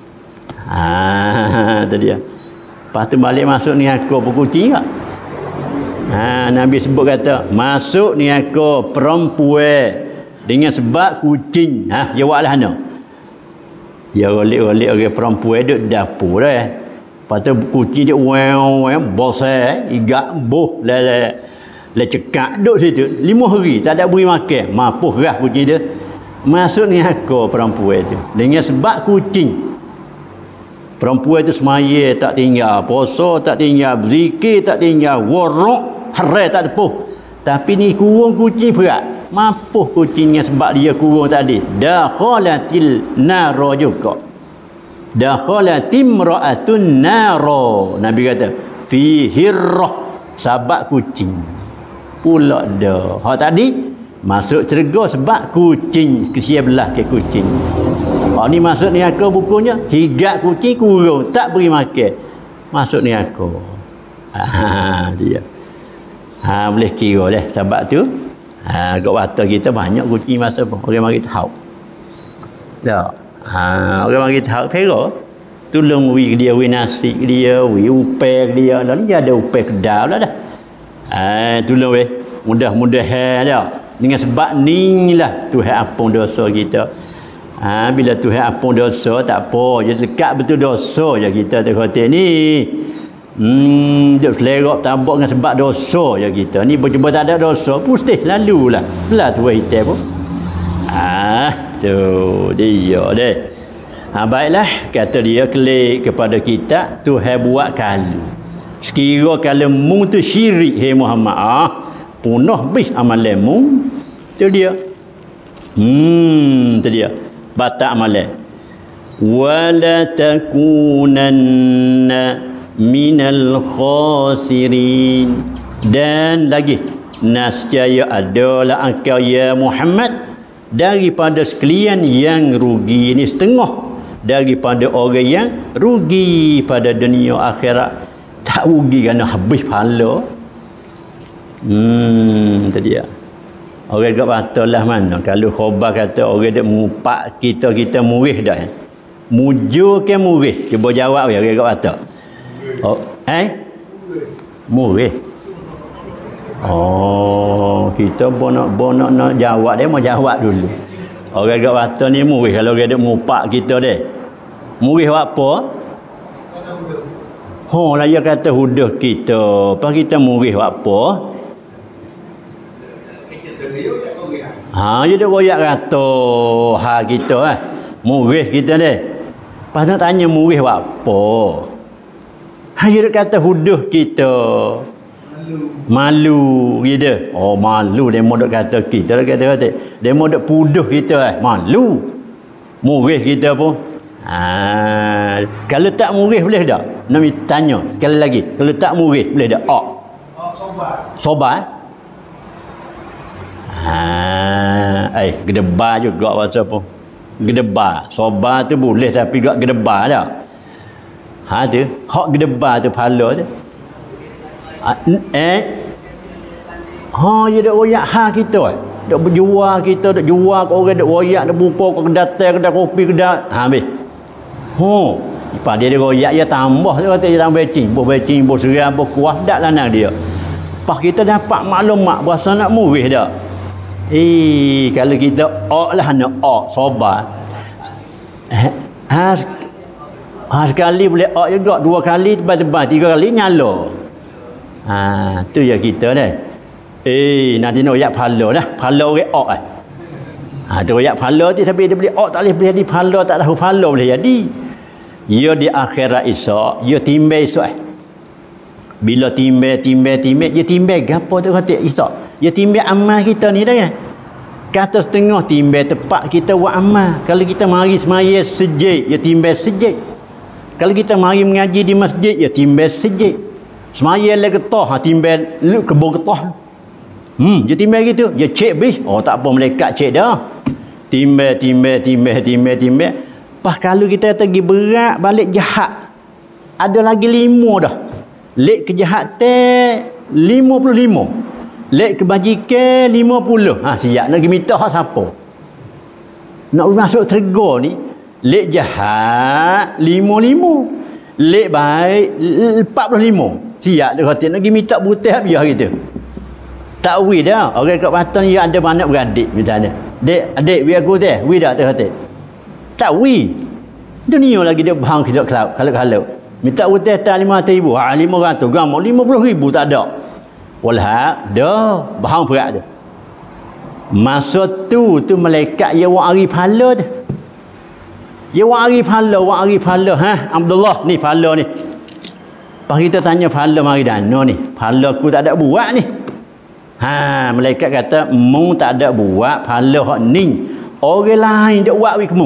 Ha, tu dia. Lepas tu balik masuk ni aku apa kucing tak? Ha, Nabi sebut kata masuk ni aku perempuan dengan sebab kucing. Ha, dia buatlah ana. Dia golek-golek orang perempuan duduk dapur dah. Lepas tu kucing dia weng-weng bosan, igak boh le le, le cekak duduk situ lima hari tak ada beri makan. Mapuh rah kucing dia. Masuk ni aku perempuan tu dengan sebab kucing. Perempuan tu semaya tak tinggal, puasa tak tinggal, zikir tak tinggal, warok harai tak tepuh. Tapi ni kurung kucing berat. Mapuh kucingnya sebab dia kurung tadi. Dakhalatil naro juga. Dakhalatim ra'atun naro. Nabi kata fi hirrah sabak kucing. Pula dah. Hak tadi masuk syurga sebab kucing, kesian belah ke kucing. Hak ni masuk ni aku bukunya higat kucing kurung tak beri makan. Masuk ni aku. Ha dia. Ha boleh kira dah sebab tu. Ha kat watak kita banyak kucing masa apa? Orang mari tahu. Dak. Ha orang mari tahu pera. Tolong wi dia wi nasi dia, wi upek dia. Dah ni ada upek kedal dah dah. Ha tolong weh. Mudah-mudahan dah. Dengan sebab ni lah Tuhan ampun dosa kita. Ha bila Tuhan ampun dosa tak apa, je dekat betul dosa je kita tu kata ni. Hmm, dia selerap tabak dengan sebab dosa je kita. Ni cuba tak ada dosa, pustih lalulah. Belah tu hitam pun. Ah, tu dia deh. Ha baiklah, kata dia klik kepada kita, Tuhan buat kalu. Sekira kalau mung tu syirik hai Muhammad, ah, punah bis amalan mung. Tu dia. Hmm, tu dia. Batak amalan. Wala takunanna minal khasirin. Dan lagi nascaya adalah engkau ya Muhammad daripada sekalian yang rugi. Ini setengah daripada orang yang rugi pada dunia akhirat. Tak rugi kerana habis pahala. Hmm, itu dia. Orang kat batal lah mana. Kalau khabar kata orang dek mengupak kita kita murih dah. Mujur ke murih? Cuba jawab ya orang kat batal. Oh, eh? Murih. Oh, kita pun nak pun nak, nak jawab dia mau jawab dulu. Orang kat batal ni murih kalau orang dek mengupak kita deh. Murih buat apa? Oh, lah dia kata hudah kita. Apa kita murih buat apa? Ha, dia dah royak kata ha kita ah. Murih kita deh. Pas nak tanya murih buat apa? Ha, dia dah kata huduh kita. Malu gitu. Oh malu demo dok kata kita kata kata. Demo dok puduh kita eh. Malu. Murih kita pun. Ha, kalau tak murih boleh tak? Nak tanya sekali lagi. Kalau tak murih boleh tak? Oh. Oh sobat. Sobat. Ha, eh gedebar juga bahasa apa? Gedebar. Sobat tu boleh tapi gak gedebar dah. Ha tu, hak gedebar tu pahala tu. Eh ha dia dak royak ha kita eh dak berjual kita dak jual ke orang dak royak dak buka ke kedai teh kedai kopi kedai ha habis ho lepas dia dia royak dia tambah dia kata dia tambah becing boh becing boh seram boh kuah dak lanang dia pas kita dapat maklumat berasa nak murih dak eh kalau kita ok lah nak ok sobat ha ha sekali boleh ok juga dua kali tebal-tebal tiga kali nyala. Ha, tu ya kita dah. Eh, nanti nak royak pahala dah. Pahala orang ok ah. Ha, tu royak pahala tu tapi dia boleh ok tak boleh jadi pahala tak tahu pahala boleh jadi. Ya di akhirat esok, ya timbang esok eh. Bila timbang timbang timbang, ya timbang gapo tu kata esok. Ya timbang amal kita ni dah kan. Kata setengah timbang tepat kita buat amal. Kalau kita mari semaya sejik, ya timbang sejik. Kalau kita mari mengaji di masjid, ya timbang sejik. Semaya le getah ha timbang lu kebun getah. Hmm, je timbang gitu. Je cek bis. Oh tak apa malaikat cek dah. Timbang timbang timbang timbang timbang. Pas kalau kita pergi berat balik jahat. Ada lagi lima dah. Lek kejahatan lima puluh lima. Lek kebajikan lima puluh. Ha siap nak pergi minta hak siapa? Nak masuk terga ni lek jahat lima puluh lima. Lek baik empat puluh lima. Siap dia kata nak pergi minta butih biar gitu. Tak wi dah. Orang kat Batam dia ada anak beradik misalnya. Dek, adik biar aku teh. Wi dak dia kata. Tak wi. Dunia lagi dia bahang kita kelab kalau-kalau. Minta butih tak lima ratus ribu. Ha lima ratus gamak lima puluh ribu tak ada. Walah, dah bahang berat dia. Masa tu tu malaikat dia wak hari pahala tu. Dia wak hari pahala, wak hari pahala. Ha Abdullah ni pahala ni. Pas kita tanya pahala mari dana ni. Pahala aku tak ada buat ni. Ha, malaikat kata, "Mu tak ada buat pahala hak ni. Orang lain dak buat wi kamu."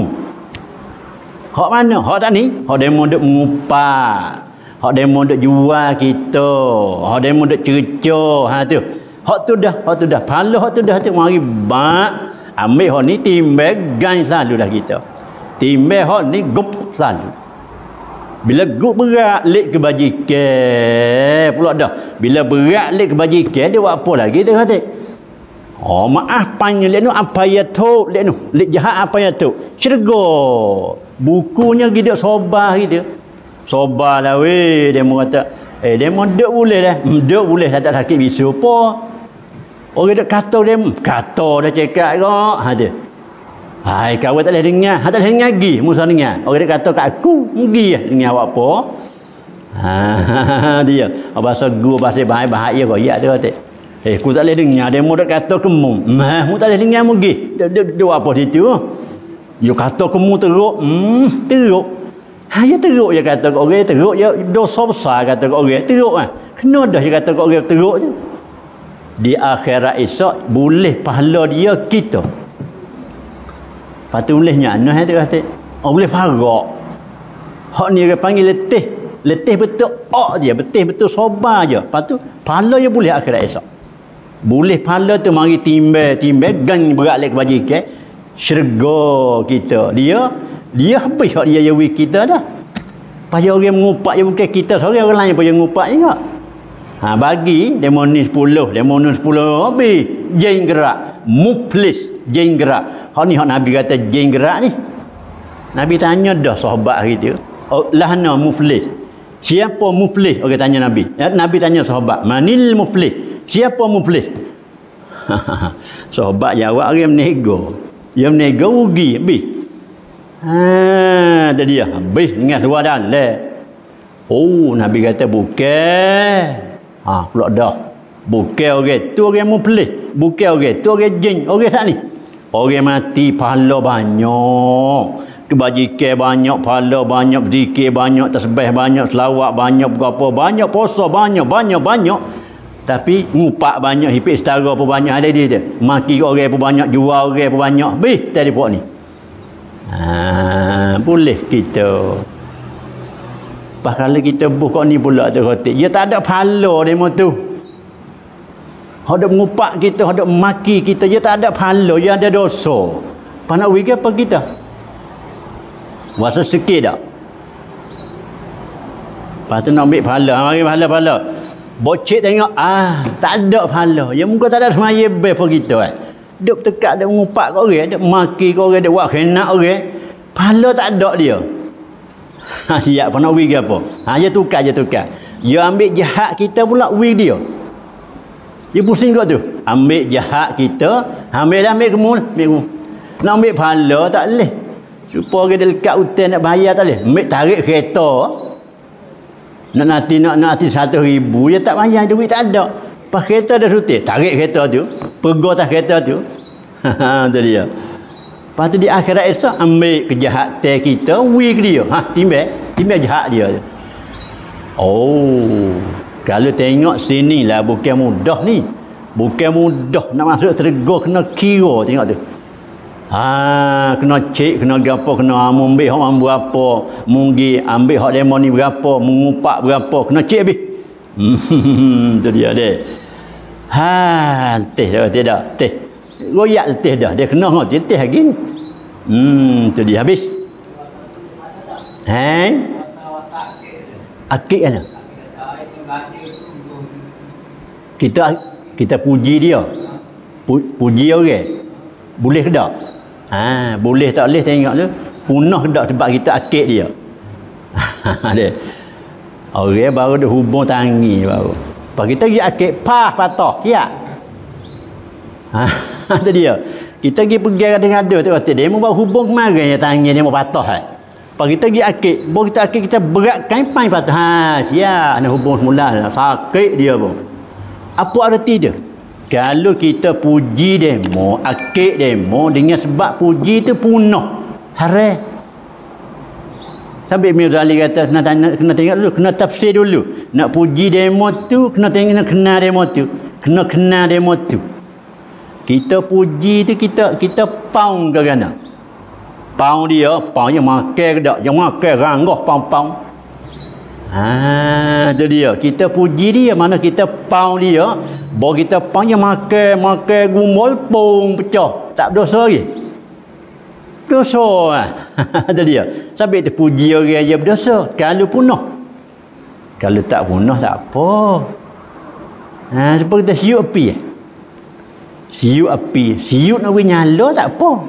Hak mana? Hak tak ni. Hak demo dak mengupas. Hak demo dak jual kita. Hak demo dak cerca. Ha tu. Hak tu dah, hak tu dah. Pahala hak tu dah tu mari bak. Ambil hak ni timbang gan selalu dah kita. Timbang hak ni gup selalu. Bila gup berat lek kebajikan pula dah. Bila berat lek kebajikan dia buat apa lagi dia kata. Oh maaf panjang lek nu apa ya tu lek nu lek jahat apa ya tu. Syurga. Bukunya gitu sobah gitu. Sobah lah weh dia mau kata eh dia mau dak boleh dah. Dak boleh tak sakit bisu apa. Orang dak kata dia kata dah cakap kok. Ha dia. Hai kawan tak boleh dengar, ha tak boleh dengar lagi musa dengar. Orang dia kata kat aku, pergi lah dengar awak apa. Ha dia. Bahasa gua bahasa bahaya kau ya tu kata. Eh aku tak boleh dengar dia mau dak kata kemu. Mah mu tak boleh dengar mu pergi. Dia dia apa situ? Yo kata kemu teruk. Hmm, teruk. Ha ya teruk dia kata kat orang teruk ya dosa besar kata kat orang teruk ah. Kena dah dia kata kat orang teruk tu. Di akhirat esok boleh pahala dia kita. Patu bolehnya anuh tu kata. Oh boleh farak. Hak ni orang panggil letih. Letih betul ok dia, letih betul sobar je. Patu pahala dia boleh akhirat esok. Boleh pahala tu mari timbang-timbang gang berat lek kebajikan. Syurga kita. Dia dia habis hak dia jawi kita dah. Payah orang mengupak je bukan kita seorang, orang lain pun yang mengupak juga. Ha bagi demo ni sepuluh, demo ni sepuluh habis jeng gerak, muflis jeng gerak. Hak ni hak Nabi kata jeng gerak ni. Nabi tanya dah sahabat hari tu, oh, lahna muflis. Siapa muflis? Orang tanya Nabi. Nabi tanya sahabat, "Manil muflis?" Siapa muflis? Sahabat jawab orang menego. Yang menego rugi habis. Ha, tadi dia habis dengan dua dalam. Oh, Nabi kata bukan. Ha, pula dah. Bukan orang tu orang muflis. Bukan orang tu orang jin. Orang tak ni. Orang mati pahala banyak. Kebajikan banyak, pahala banyak, zikir banyak, tasbih banyak, selawat banyak, berapa banyak, puasa banyak, banyak, banyak. Tapi ngupak banyak, hipik setara apa banyak ada dia je. Maki orang apa banyak, jual orang apa banyak. Bih, tadi pok ni. Ha, boleh kita. Pas kalau kita buka ni pula tu khotik. Dia tak ada pahala demo tu. Hendak ngupak kita, hendak maki kita, dia tak ada pahala, dia ada dosa. Pas nak wigi apa kita? Wasa sikit tak? Lepas tu nak ambil pahala, mari pahala-pahala. Bocik tengok, ah, tak ada pahala. Ya muka tak ada semaya best pun kita eh. Duk tekak, duk ngupak kat orang, duk maki kat orang, duk buat khenak orang. Pahala tak ada dia. Ha, siap pun nak wig apa? Ha, dia tukar, dia tukar. Dia ambil jahat kita pula wig dia. Dia pusing kat tu. Ambil jahat kita, ambil dah ambil kemul, ambil kemul. Nak ambil pahala tak boleh. Supaya orang dia lekat hutan nak bayar tak boleh. Ambil tarik kereta. Nak nanti nak nanti satu ribu dia tak bayar, duit tak ada. Pas kereta dah sutir, tarik kereta tu, pergi atas kereta tu. Ha, tu dia. Lepas tu di akhirat esok ambil kejahatan kita, wig dia. Ha, timbal, timbal jahat dia. Oh, kalau tengok sini lah bukan mudah ni. Bukan mudah nak masuk syurga, kena kira tengok tu. Ha, kena cek, kena gapo, kena ambil hak ambil berapa, munggi ambil hak demo ni berapa, mengupak berapa, kena cek habis. Hmm, tu dia deh. Ha, letih dah, tidak, letih. Royak letih dah, dia kena ngot letih lagi ni. Hmm, tu dia habis. Hai. Akik kan? Kita kita puji dia. Pu, puji orang. Boleh ke tak? Ha, boleh tak boleh tengok tu. Punah ke tak sebab kita akik dia. Dia. Orang baru dah hubung tangi baru. Lepas kita pergi akik, pah patah, siap. Ha, tu dia. Kita pergi pergi ada-ada tu kata dia mau baru hubung kemarin ya tangi dia mau patah. Ha. Lepas kita pergi akik, baru kita akik kita beratkan pai patah. Ha, siap nak hubung semula, sakit dia pun. Apa arti dia? Kalau kita puji demo, akik demo dengan sebab puji tu punah. Haram. Sampai Mir Zali kata kena, tanya, kena tengok dulu, kena tafsir dulu. Nak puji demo tu kena tengok, kena kenal demo tu. Kena kenal demo tu. Kita puji tu kita kita paung ke mana? Paung dia, paung yang makan ke tak? Yang makan ranggah paung-paung. Ha, tu dia. Kita puji dia, mana kita paung dia, bawa kita paung yang makan, makan gumul pung pecah. Tak berdosa lagi. Dosa lah. Tu dia. Sampai tu puji orang dia berdosa. Kalau punah. Kalau tak punah tak apa. Ha, seperti kita siuk api. Siuk api. Siuk nak nyala tak apa.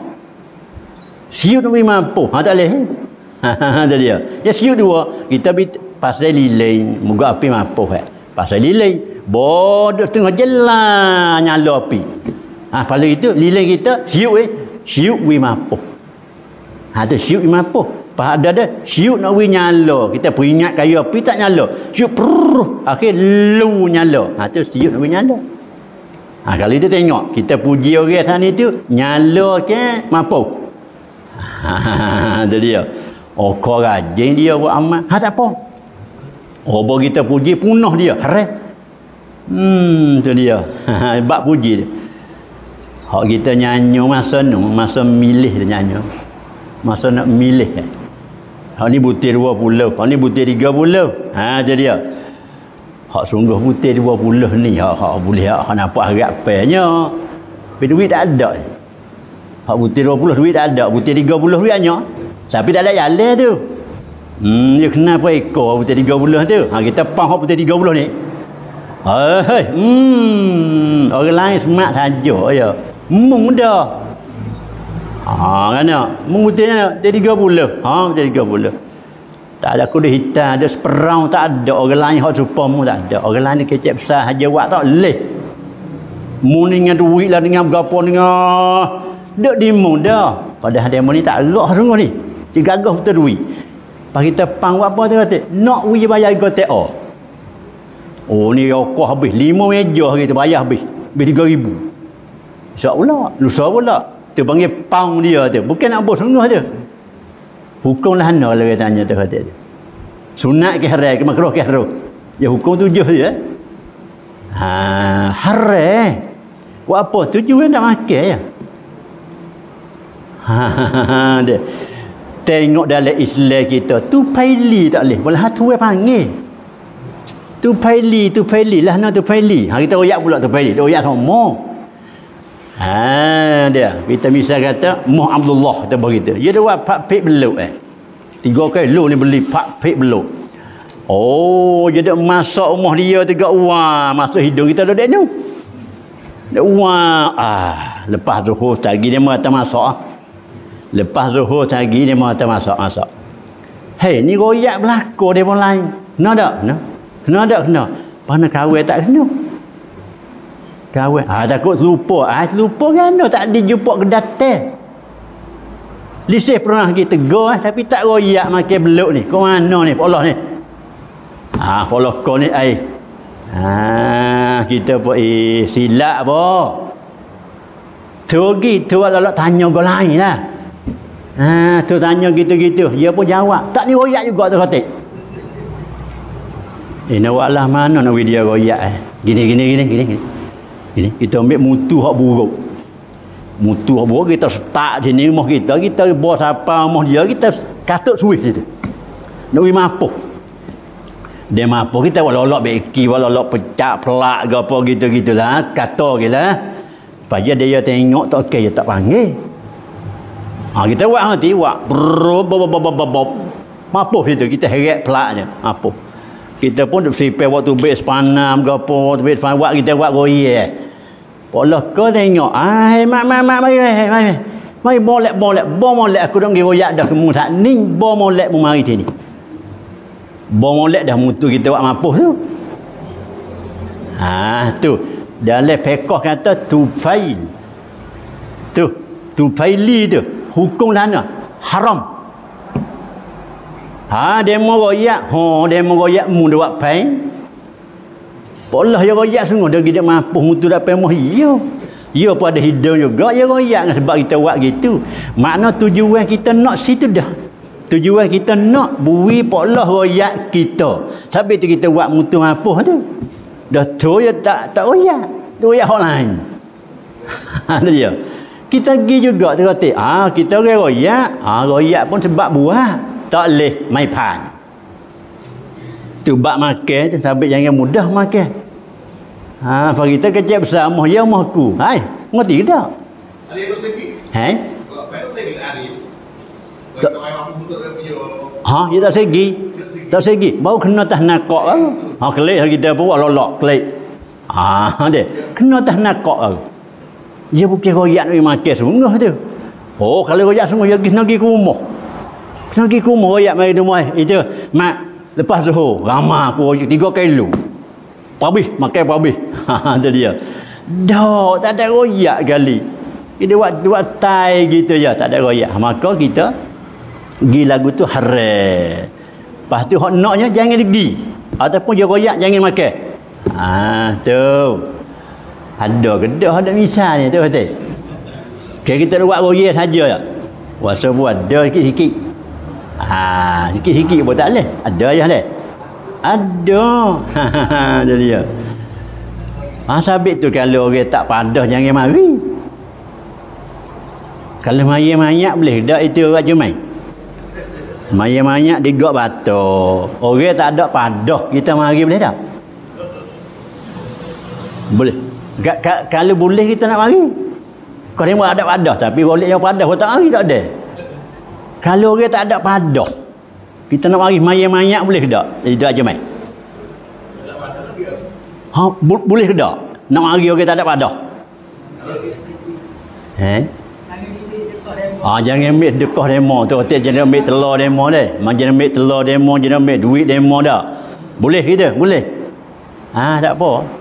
Siuk nak mampu. Ha, tak boleh. Ha, tu dia. Ya siuk dua. Kita pasal lilin. Moga api mampu. Eh. Pasal lilin. Bodoh tengah jelas nyala api. Ha, pada itu lilin kita siuk eh. Siuk we mampu. Ha, tu siuk we mampu. Pas ada ada siuk nak we nyala. Kita peringat kayu api tak nyala. Siuk prrrr. Akhir lu nyala. Ha, tu siuk nak we nyala. Ha, kalau itu tengok. Kita puji orang sana itu. Nyala ke mampu. Ha, tu dia. Oh, kau rajin dia buat amal. Ha, tak apa. Oh, baru kita puji punah dia. Haram. Hmm, tu dia. Bab puji dia. Hak kita nyanyi masa nu, masa milih dia nyanyi. Masa nak milih kan. Hak ni butir dua puluh, hak ni butir tiga puluh. Ha, tu dia. Hak sungguh butir dua puluh ni, hak, hak boleh hak, hak nampak harap payahnya. Tapi duit tak ada. Hak butir dua puluh duit tak ada, butir tiga puluh duit hanya. Tapi tak ada jalan tu. Hmm, dia kenapa ekor butir tiga puluh tu? Ha, kita pang hak butir tiga puluh ni. Hei, hmm, orang lain semak saja ya. Mung dah. Ha, kan ya? Mung butirnya tiga puluh. Ha, tiga puluh. Tak ada kuda hitam, ada seperang tak ada. Orang lain hak serupa mu tak ada. Orang lain kecek besar haja buat tak leh. Mu dengan duit lah dengan berapa dengan duk di mu dah. Padahal demo ni tak gerak sungguh ni. Dia gagah betul duit. Pas kita pang buat apa tu kata? Nak we bayar go T O. Oh ni rokok habis lima meja kita bayar habis. Habis tiga ribu. InsyaAllah. Lusa pula. Tu panggil pound dia tu. Bukan nak bos sungguh tu. Hukum lah mana kalau dia tanya tu kata dia. Sunat ke haram ke makruh ke haram. Ya hukum tujuh dia. Ha, haram. Buat apa tujuan nak makan ya? Ha, dia. Tengok dalam Islam kita tu paili tak boleh. Malah tu panggil. Tu paili, tu paili lah no tu paili. Ha kita royak pula tu paili. Dia royak sama. Ha dia. Kita misal kata Muh Abdullah kita begitu. Dia ada buat empat pik beluk eh. Tiga kilo ni beli empat pik beluk. Oh, dia dak masak rumah dia tiga wah, masuk hidung kita dak ni. Dak wah. Ah, lepas zuhur tadi dia mata masak. Ah. Lepas zuhur tadi dia mata masak-masak. Hei, ni royak belako dia pun lain. Kena tak? Kena. Kena tak? Kena. Mana kahwin tak kena? Kahwin. Ah, takut lupa. Ah, lupa kan? Tak dijumpa kedatai. Lisih pernah kita tegur tapi tak royak makan beluk ni. Kau mana ni? Allah ni. Ah, Allah kau ni ai. Ah, kita pun eh silap apa? Tu gitu kalau tanya kau lain lah. Ha, tu tanya gitu-gitu. Dia pun jawab. Tak ni royak juga tu khatik. Eh, nak buat lah mana nak dia royak eh. Gini, gini, gini, gini, gini. Gini, kita ambil mutu hak buruk. Mutu hak buruk kita setak sini rumah kita. Kita bawa siapa rumah dia, kita katut suih situ. Nak pergi mapuh. Dia mapuh, kita walolok beki, walolok pecak, pelak ke apa gitu-gitulah. Kata ke lah. Supaya dia tengok tak okey, dia tak panggil. Ha, kita buat hati buat bob mapuh itu kita heret pelaknya mapuh. Kita pun prepare waktu base panam ke apa base panam buat kita buat goye. Allah kau tengok ai mak mak mak mari mari mari bolek bolek bom molek aku dah goyak dah kemu tak ni bom molek mu mari sini. Bom molek dah mutu kita buat mapuh tu. Ha tu dalam fiqh kata tufail. Tu tufaili tu hukum lana haram. Ha demo royak, ha demo royak mu dak buat pai. Allah ya royak sungguh dak gidak mampu mutu dak pai moh ya. Ya pun ada hidung juga ya royak sebab kita buat gitu. Makna tujuan kita nak situ dah. Tujuan kita nak bui Allah royak kita. Sampai tu kita buat mutu mampu tu. Dah tu ya tak tak royak. Tu royak hak lain. Ha dia. Kita pergi juga tu kata, ah kita orang royak, ah royak pun sebab buah, tak leh mai pan. Tu bab makan tu sampai jangan mudah makan. Ha, apa kita kecil besar moh ya mohku. Hai, ngerti ke tak? Ada tu segi. Hai? Kalau segi ada. Ha, dia tak segi. Tak segi. Baru kena tah nakak ah. Ha, kelik kita pun lolok kelik. Ah, dia kena tah nakak ah. Dia bukan royak nak makan sungguh tu. Oh, kalau royak sungguh dia kena pergi ke rumah. Kena pergi ke rumah royak mari rumah. Itu mak lepas zuhur ramah aku royak tiga kilo. Pabih makan pabih. Ha tu dia. Dah tak ada royak kali. Kita buat buat tai gitu je tak ada royak. Maka kita pergi lagu tu haram. Lepas tu hak naknya jangan pergi. Ataupun dia royak jangan makan. Ha tu. Ada kedah ada misalnya tu kata. Kayak kita buat royak saja ya. Wasa buat ada sikit-sikit. Ha, sikit-sikit pun tak boleh. Ada je leh. Ada. Ha dia dia. Ha sabit tu kalau orang tak padah jangan mari. Kalau mayat-mayat boleh dak itu raja mai. Mayat-mayat digak batuk. Orang tak ada padah kita mari boleh tak? Boleh. Kalau boleh kita nak mari. Kalau dia ada padah tapi boleh yang padah pun tak mari tak ada. Kalau orang tak ada padah kita nak mari mayat-mayat boleh ke tak? Itu aja mai. Ha bo- boleh ke tak? Nak mari orang tak ada padah. Eh? Ah jangan ambil dekah demo tu, tak jangan ambil telur demo deh. Jangan ambil telur demo, jangan ambil duit demo dah. Boleh kita? Boleh. Ah tak apa.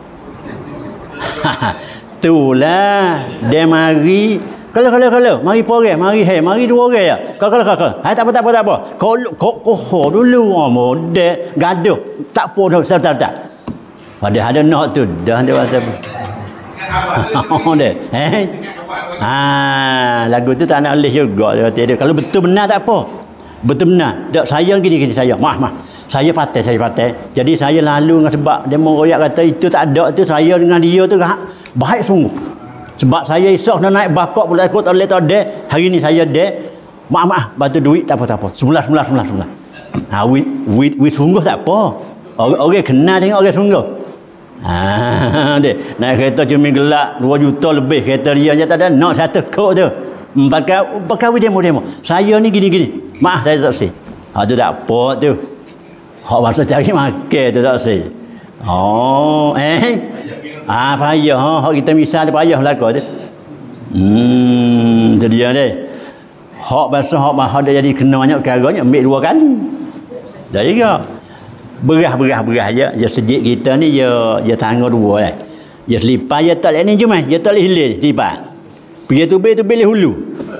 Itulah dia mari kalau kalau kalau mari porang mari hai mari dua orang ya kalau kalau kalau hai tak apa tak apa tak apa kalau kok koh dulu model gaduh tak apa dah tak tak pada ada nak tu dah dia pasal oh deh eh ha lagu tu tak nak leh juga dia kata kalau betul benar tak apa betul benar tak sayang gini gini sayang mah mah Saya patah, saya patah. Jadi saya lalu dengan sebab demo royak kata itu tak ada tu, saya dengan dia tu baik sungguh. Sebab saya esok nak naik bakok pula ikut oleh tak ada. Hari ni saya ada. Maaf maaf, batu duit tak apa tak apa. Sebelah sebelah sebelah sebelah. Ha, wit wit wit sungguh tak apa. Orang orang kenal tengok orang sungguh. Ha, deh. Naik kereta cumi gelak dua juta lebih kereta dia je tak ada. Nak satu kok tu. Pakai pakai demo demo. Saya ni gini gini. Maaf saya tak sih. Ha tu tak apa tu. Hak masa cari makan tu tak sih. Oh, eh. Ah payah ha, hak kita misal payah belaka tu. Hmm, tu dia deh. Hak bahasa hak mahal dia jadi kena banyak perkaranya ambil dua kali. Dah juga. Berah-berah-berah je. Dia sedikit kita ni dia dia tangga dua lah. Dia selipar dia tak ni je mai, dia tak boleh hilir selipar. Pergi tu be tu boleh hulu.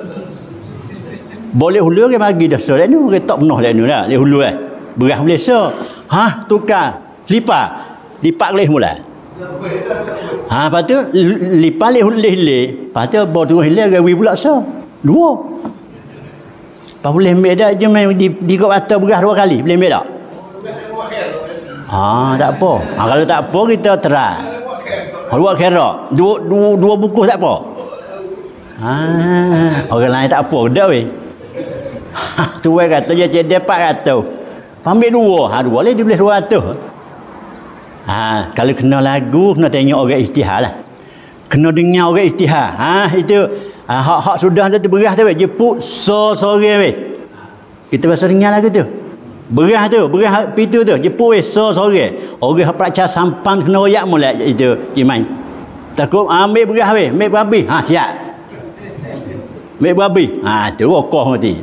Boleh hulu ke bagi dah so ni orang tak penuh lah ni dah. Boleh hulu lah. Berah boleh so. Ha tukar selipar. Lipat boleh mula. Ha lepas tu lipat leh leh. Lepas tu bawa tu hilir gawi pula so. Dua. Apa boleh ambil dah je main di di kau atas berah dua kali. Boleh ambil tak? Ha tak apa. Ha, kalau tak apa kita try. Dua kera. Dua dua dua buku tak apa. Ha orang lain tak apa dah weh. Ha tu weh kata je cedek empat ratus. Ambil dua. Ha dua leh dia boleh dua ratus. Ha, kalau kena lagu kena tengok orang istihar lah. Kena dengar orang istihar. Ha itu ha, hak hak sudah tu berah tu jepuk so sore weh. Kita biasa dengar lagu tu. Berah tu, berah pitu tu jepuk weh so sore. Orang hak prakca sampang kena royak mula itu imai. Takut ambil berah weh, ambil babi. Ha siap. Ambil babi. Ha tu rokoh mati.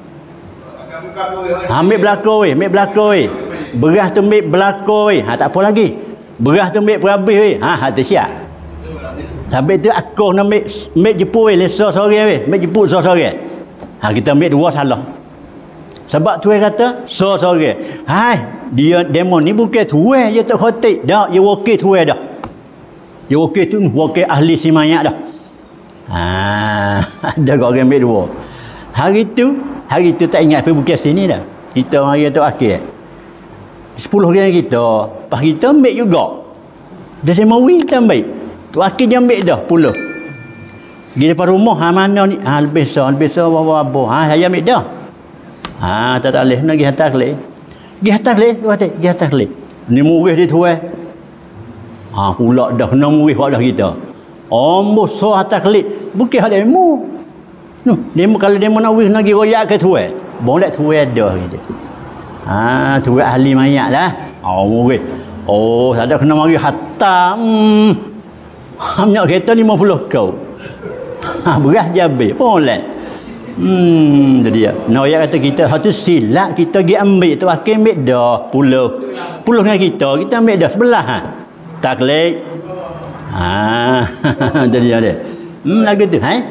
Ambil belakang weh, ambil belakang weh. Berah tu ambil belakang weh. Ha tak apa lagi. Berah tu ambil perhabis weh. Ha ha tu siap. Sampai tu aku nak ambil ambil jepuk weh lesa sore weh. Ambil jepuk so sore. Ha kita ambil dua salah. Sebab tuan kata so sore. Hai, dia demo ni bukan tuan je tak khatib. Dak, dia wakil tuan dah. Dia wakil tu wakil ahli simayak dah. Ha ada kau orang ambil dua. Hari tu, hari tu tak ingat pergi bukan sini dah. Kita hari tu akhir. Sepuluh orang kita. Pas kita ambil juga. Dah lima win kita ambil. Tu akhir dia ambil dah puluh. Pergi depan rumah. Ha mana ni? Ha lebih so. Lebih so apa-apa. Ha saya ambil dah. Ha tak tak boleh. Nak pergi hantar kelik. Pergi hantar kelik. Tu kata. Pergi hantar kelik. Ni murih dia tuan. Ha pula dah kena murih pada kita. Ombo so hantar kelik. Bukan hal demo. No, demo kalau demo nak wih nak pergi royak ke tuan. Boleh tuan dah gitu. Ha tu ahli mayat lah. Oh murid. Oh tak ada kena mari hatta. Hmm. Hamnya kereta lima puluh kau. Ha beras jabe boleh. Hmm tu dia. Nah ya kata kita satu silap kita pergi ambil tu akhir ambil dah puluh. Puluh dengan kita kita ambil dah sebelah ha. Taklek. Ha tu dia dia. Hmm lagu tu hai.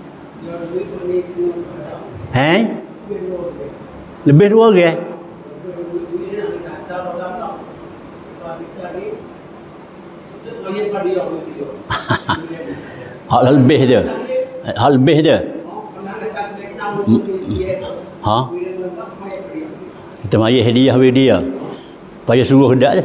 Hai. Lebih dua orang. Hak lebih dia. Hak lebih dia. Ha? Kita mari hadiah bagi dia. Payah suruh dak je.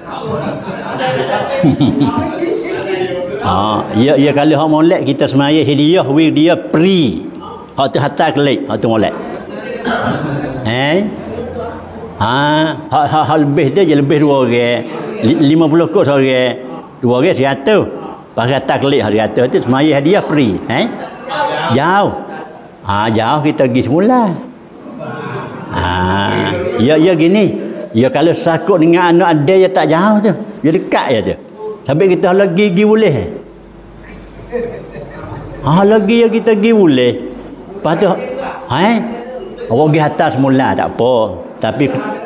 Ha, ya ya kalau hak molek kita semaya hadiah bagi dia free. Hak tu hantar kelik, hak tu molek. Eh? Ha, hak hak lebih dia je lebih dua orang. lima puluh kos seorang. Dua orang seratus. Pakai taklik seratus tu semaya hadiah free. Eh? Jauh. Ha, jauh kita pergi semula. Ha, ya ya gini. Ya kalau sakut dengan anak ada ya tak jauh tu. Ya dekat ya tu. Sampai kita lagi pergi boleh. Ha lagi ya kita pergi boleh. Lepas tu eh orang pergi atas semula tak apa. Tapi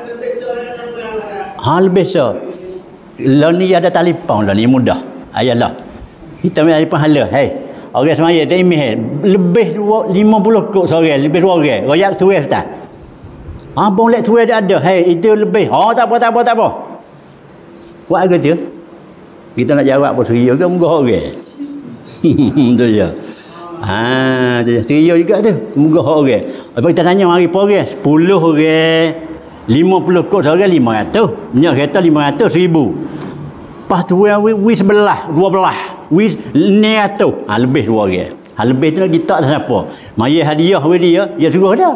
ha lebih so. Lah ni ada telefon lah ni mudah. Ayalah. Kita ambil telefon hala. Hei. Orang semaya tak imih. Lebih lima puluh kok sore. Lebih dua orang. Royak tu tak? Ha boleh tu ada ada. Hei itu lebih. Oh tak apa tak apa tak apa. Buat ke tu? Kita nak jawab apa seria ke muka orang. Tu dia. Ha tu dia. Seria juga tu. Muka orang. Apa kita tanya mari apa orang? sepuluh orang. lima puluh kok seorang lima ratus. Minyak kereta lima ratus ribu. Lepas tu wi sebelah, dua belah. Wi enam ratus. Ha, lebih dua orang. Ha, lebih tu lagi tak siapa. Maya hadiah wi dia, dia suruh dah.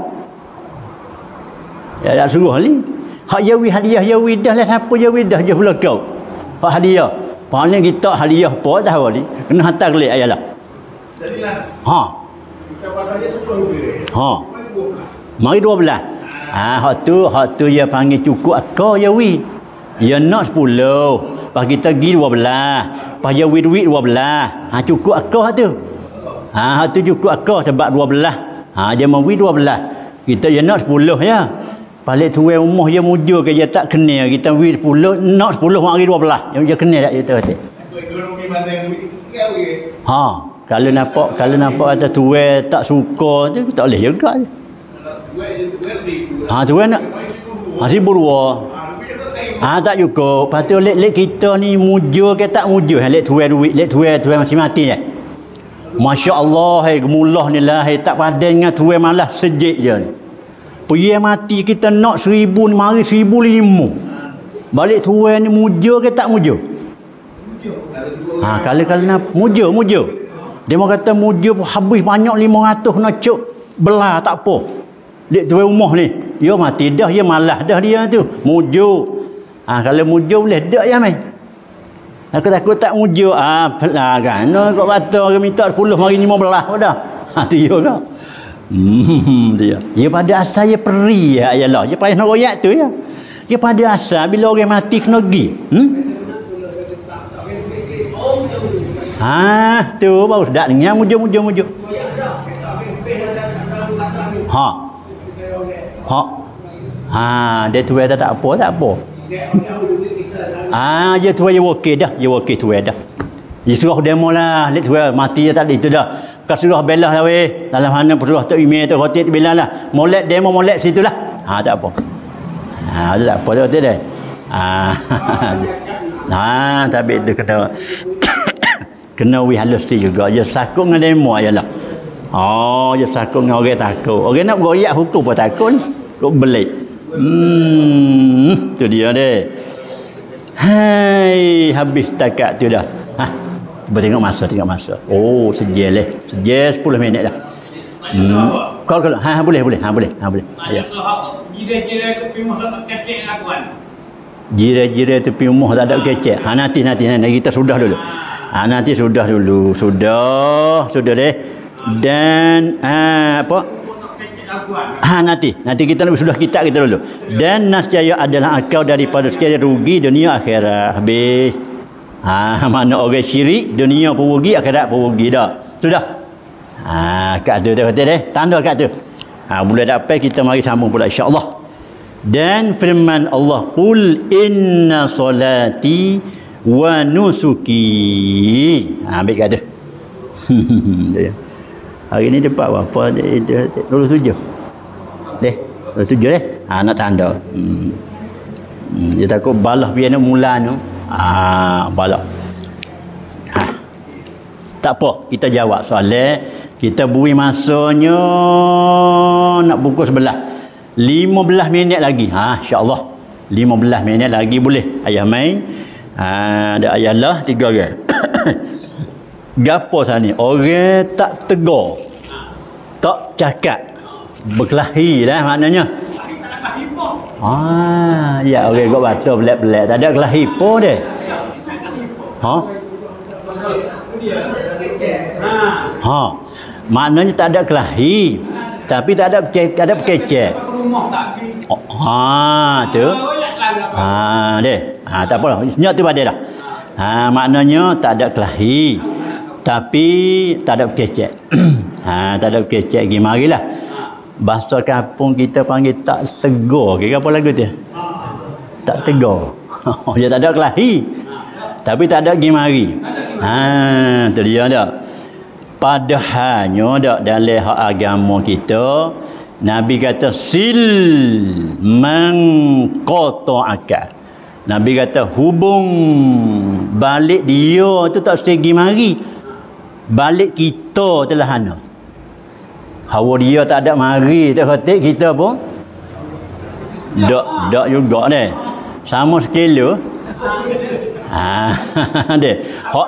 Ya tak suruh ni. Hak ya wi hadiah ya wi dah lah siapa ya wi dah je pula kau. Hak hadiah. Paling kita hadiah apa tahu ni. Kena hantar kelik ayalah. Jadilah. Ha. Kita pada dia sepuluh lebih. Ha. Mari dua belas. Ha, hak tu, hak tu dia panggil cukup akal ya wi. Ya nak sepuluh. Pas kita pergi dua belas. Pas ya wi duit dua belas. Ha, cukup akal tu. Ha, hak tu cukup akal sebab dua belas. Ha, dia mau wi dua belas. Kita ya nak sepuluh ya. Balik tuan rumah dia mujur ke dia tak kena. Kita wi sepuluh, nak sepuluh mari dua belas. Yang dia kena tak kita kata. Ekonomi banding ha, kalau nampak kalau nampak kata tuan tak suka tu tak boleh juga. Ha, tuan nak ha, seribu dua. Ha, tak cukup. Lepas tu lek-lek kita ni mujur ke tak mujur. Lek tuan duit, lek tuan tuan masih mati je. Masya Allah, hai gemulah ni lah, hai tak padan dengan tuan malah sejik je ni. Pergi mati kita nak seribu ni mari seribu lima. Balik tuan ni mujur ke tak mujur? Ha, kalau-kalau nak mujur, mujur. Dia mau kata mujur habis banyak lima ratus nak cuk belah tak apa. Dek tuan rumah ni, dia mati dah, dia malah dah dia tu. Mujur. Ha, kalau mujur boleh dak ya mai. Aku takut tak mujur. Ah, ha, kan. No, kau batu orang minta sepuluh mari lima belas dah. Ha, tu dia kau. Hmm, dia. Dia pada asal dia peri ya ayalah. Dia payah nak royak tu ya. Dia pada asal bila orang mati kena pergi. Hmm? Ha, tu baru dak dengar mujur-mujur mujur. Ha. Ha. Ha, dia tu ada tak apa, tak apa. Ah, dia tu dia okey dah, dia okey tu dah. Dia suruh demo lah, lihat tu mati dia tak ada itu dah. Kau suruh belah lah weh. Dalam mana suruh tu email tu hotel tu belah lah. Molek demo molek situ lah. Ha, tak apa. Ha, tak apa tu dia. Ha. Ha, tapi itu kena kena wi halus tu juga. Dia sakut dengan demo ajalah. Oh, dia sakut dengan orang takut. Orang nak goyak hukum pun takut ni. Kok belik. Hmm, tu dia deh. Hai, habis takat tu dah. Ha. Cuba tengok masa, tengok masa. Oh, sejel leh. Sejel sepuluh minit dah. Hmm. Kau kalau ha, ha boleh boleh. Ha boleh. Ha boleh. Ya. Jira-jira tepi rumah tak kecek lakuan. Jira-jira tepi rumah tak ada kecek. Ha nanti nanti nanti kita sudah dulu. Ha nanti sudah dulu. Sudah, sudah deh. Dan ha, apa? Ha nanti. Nanti kita sudah kitab kita dulu. Dan nascaya adalah akal daripada sekalian rugi dunia akhirat. Habis. Ha, mana orang syirik, dunia pun rugi, akhirat pun rugi dah. Sudah. Ha, kat tu dah kata deh, tanda kat tu. Ha, boleh dapat kita mari sambung pula insya-Allah. Dan firman Allah, "Qul inna solati wa nusuki." Ha, ambil kat tu. Hari ni dapat berapa? dua puluh tujuh. Deh, dua puluh tujuh deh. Ha, nak tanda. Hmm. Hmm, dia takut balah biar nak mula tu. Ah, balak. Ha. Tak apa, kita jawab soalan. Kita beri masanya nak pukul sebelah. lima belas minit lagi. Ha, insya-Allah. lima belas minit lagi boleh. Ayah main. Ha, ada ayah lah tiga orang. Gapo sana ni? Orang tak tegur. Tak cakap. Berkelahi dah maknanya. Ah, ya orang okay, kau baca belak-belak tak ada kelahi po deh. Ha? Ha. Maknanya tak ada kelahi, tapi tak ada tak ada kecek. Oh, ha tu. Ha deh. Ha tak apa. Senyap tu pada dah. Ha maknanya tak ada kelahi, tapi tak ada kecek. Ha tak ada kecek gi marilah. Bahasa kampung kita panggil tak segar. Kira apa lagu tu? Tak tegar. Dia tak ada kelahi. Tapi tak ada gimari. Ha, tu dia dah. Padahalnya dak dalam hak agama kita, Nabi kata sil man qata'aka. Nabi kata hubung balik dia tu tak segi mari. Balik kita telah hana. Hawa dia tak ada mari tak kata kita pun Dak, dak juga deh. Sama sekilo. Ha, deh. Hok.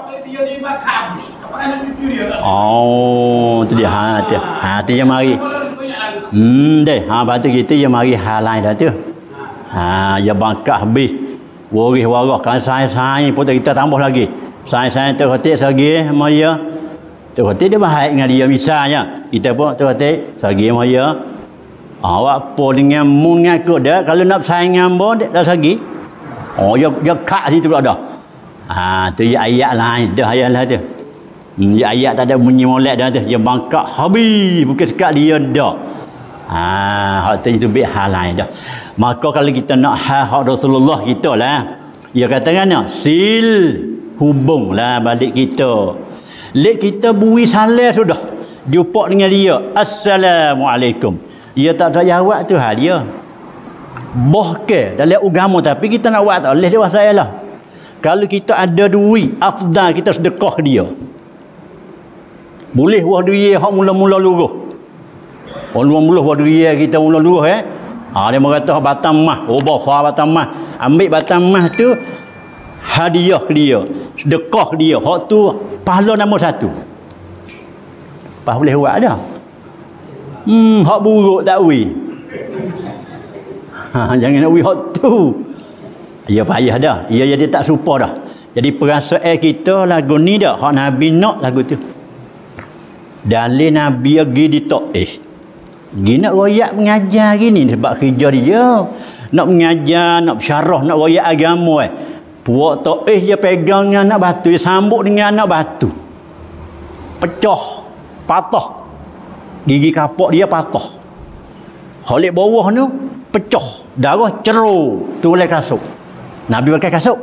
Oh, tu dia. Ha, tu. Ha, tu yang mari. Hmm, deh. Ha, lepas tu kita yang mari hal lain dah tu. Ha, ya bangkah habis. Waris waras kan sai-sai pun kita tambah lagi. Sai-sai tu hotik sagi sama dia. Tu hotik dia baik dengan dia misalnya. Kita pun tu hotik sagi sama dia. Awak apa dengan mun ngaku dah kalau nak saing dengan bo dah sagi. Oh ya ya kak situ pula dah. Ha tu ya ayat lain dah ayat lah tu. Hmm, ya ayat tak ada bunyi molek dah tu. Ya bangkak habis bukan sekat dia dah. Ha hak tu itu bi hal lain dah. Maka kalau kita nak hak hak Rasulullah kita lah. Dia katakan sil hubunglah balik kita. Lek kita bui salam sudah. Jumpa dengan dia. Assalamualaikum. Dia tak tak jawab tu hal dia. Boh ke dalam agama tapi kita nak buat tak boleh dia saya lah. Kalau kita ada duit, afdal kita sedekah ke dia. Boleh wah duit hak mula-mula luruh. Orang mula-mula wah duit kita mula luruh eh. Ha dia mengata batang mah, oh besar batang mah. Ambil batang mah tu hadiah ke dia, sedekah ke dia. Hak tu pahala nombor satu. Pas boleh buat dah. Hmm, hak buruk tak wi. Ha, jangan nak wi hak tu. Ya payah dah. Ya jadi tak serupa dah. Jadi perasaan kita lagu ni dah hak Nabi nak lagu tu. Dalil Nabi pergi di Taif. Dia nak royak mengajar gini sebab kerja dia. Nak mengajar, nak bersyarah, nak royak agama eh. Puak Taif dia pegang dengan anak batu, dia sambut dengan anak batu. Pecah, patah. Gigi kapok dia patah. Holik bawah tu pecah, darah ceruk, tulai kasut. Nabi pakai kasut.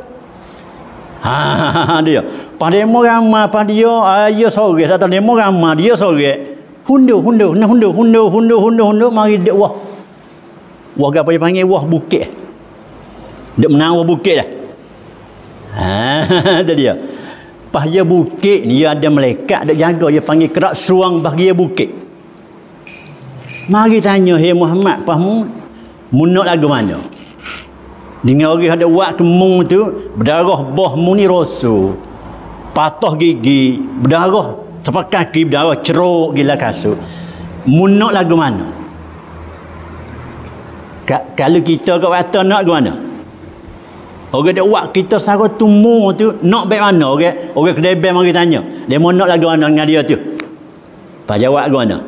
Ha dia. Pada demo ramai pada dia, ayah sore datang demo ramai dia sore. Hundu hundu nak hundu hundu hundu hundu hundu mari dek wah. Wah apa dia panggil wah bukit. Dek menang wah bukit dah. Ha tu dia. Pas dia bukit ni dia ada malaikat dek jaga dia panggil kerak suang bah dia bukit. Mari tanya hey Muhammad pahmu munuk lagu mana? Dengan orang ada buat kemung tu berdarah bah mu ni rosu. Patah gigi, berdarah tapak kaki, berdarah ceruk gila kasut. Munuk lagu mana? Ka kalau kita kat kata nak lagu mana? Orang ada buat kita sara tumur tu nak baik mana orang? Orang kedai bel mari tanya. Dia mau nak lagu mana dengan dia tu? Pak jawab lagu mana?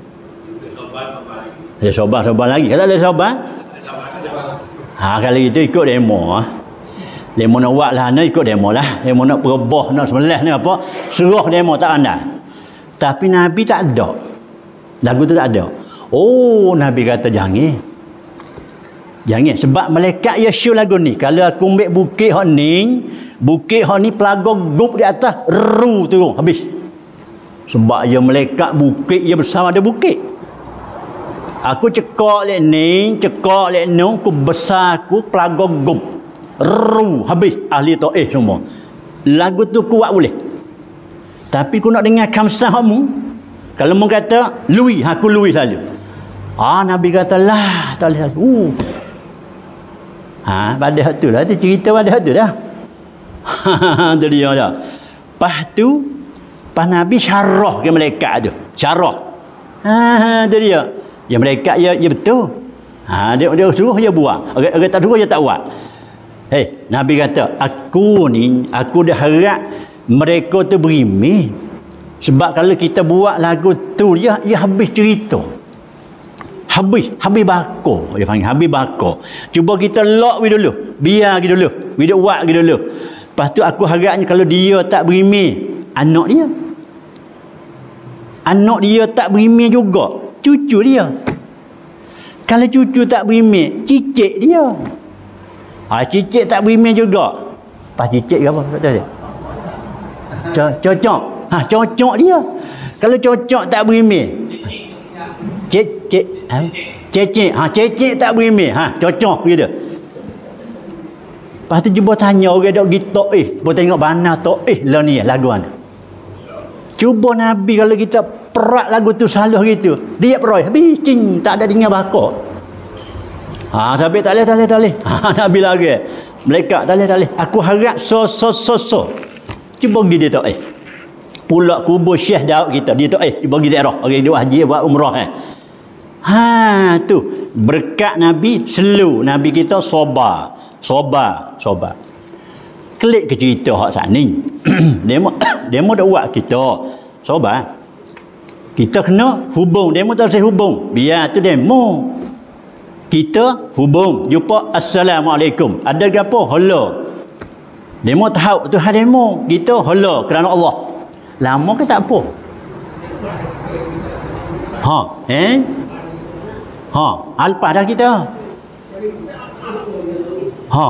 Dia sobar-sobar lagi. Kata dia sobar? Ha kalau gitu ikut demo ah. Demo nak buat lah nak ikut demo lah. Demo nak perebah nak sebelah ni apa? Suruh demo tak anda. Tapi Nabi tak ada. Lagu tu tak ada. Oh, Nabi kata jangan. Jangan sebab malaikat ya show lagu ni. Kalau aku ambil bukit hak ni, bukit hak ni pelagor gup di atas, ru turun habis. Sebab ya malaikat bukit ya besar ada bukit. Aku cekak lek ni, cekak lek ni, aku besar aku pelagor gup. Ru habis ahli taif semua. Lagu tu kuat boleh. Tapi aku nak dengar kamsah kamu. Kalau mu kata lui, aku lui saja. Ah Nabi kata lah, tak boleh. Uh. Ha, pada hak tu lah tu cerita pada hak tu dah. Ha tu dia dah. Pas tu pas Nabi syarah ke malaikat tu. Syarah. Ha tu dia. Ya malaikat ya ya betul. Ha dia dia suruh dia buat. Orang orang tak suruh dia tak buat. Hei, Nabi kata, aku ni aku dah harap mereka tu berimeh. Sebab kalau kita buat lagu tu dia dia habis cerita. Habis, habis bakar. Dia panggil habis bakar. Cuba kita lock we dulu. Biar we dulu. We duk buat we dulu. Lepas tu aku harapnya kalau dia tak berimeh, anak dia. Anak dia tak berimeh juga, cucu dia. Kalau cucu tak berimeh, cicit dia. Ha, cicit tak berimeh juga. Pas cicit ke apa? Tak tahu dia. Cocok. Ha, cocok dia. Kalau cocok tak berimeh. Cik, cik, ha? Cecik, ha, cecik tak berimeh, ha, cocok gitu. Lepas tu cuba tanya orang dok gitu eh, cuba tengok mana tok eh lah ni lagu mana. Cuba Nabi kalau kita perak lagu tu salah gitu, dia peroi habis cing tak ada dengar bakar. Ha, tapi tak boleh, tak boleh, tak boleh. Ha, Nabi lagi. Malaikat tak boleh, tak boleh. Aku harap so, so, so, so. Cuba pergi dia tak eh. Pulak kubur Syekh Daud kita. Dia tak eh. Cuba pergi daerah. Orang dia haji buat umrah eh. Ha, tu. Berkat Nabi, selu. Nabi kita sobar. Sobar. Sobar. Klik ke cerita hak saat ni. Demo, demo dah buat kita. Sobar. Kita kena hubung. Demo tak boleh hubung. Biar tu demo. Kita hubung. Jumpa. Assalamualaikum. Ada ke apa? Hello. Demo tahu tu hal demo. Kita hello kerana Allah. Lama ke tak apa? Ha, eh? Ha, alpa dah kita. Ha.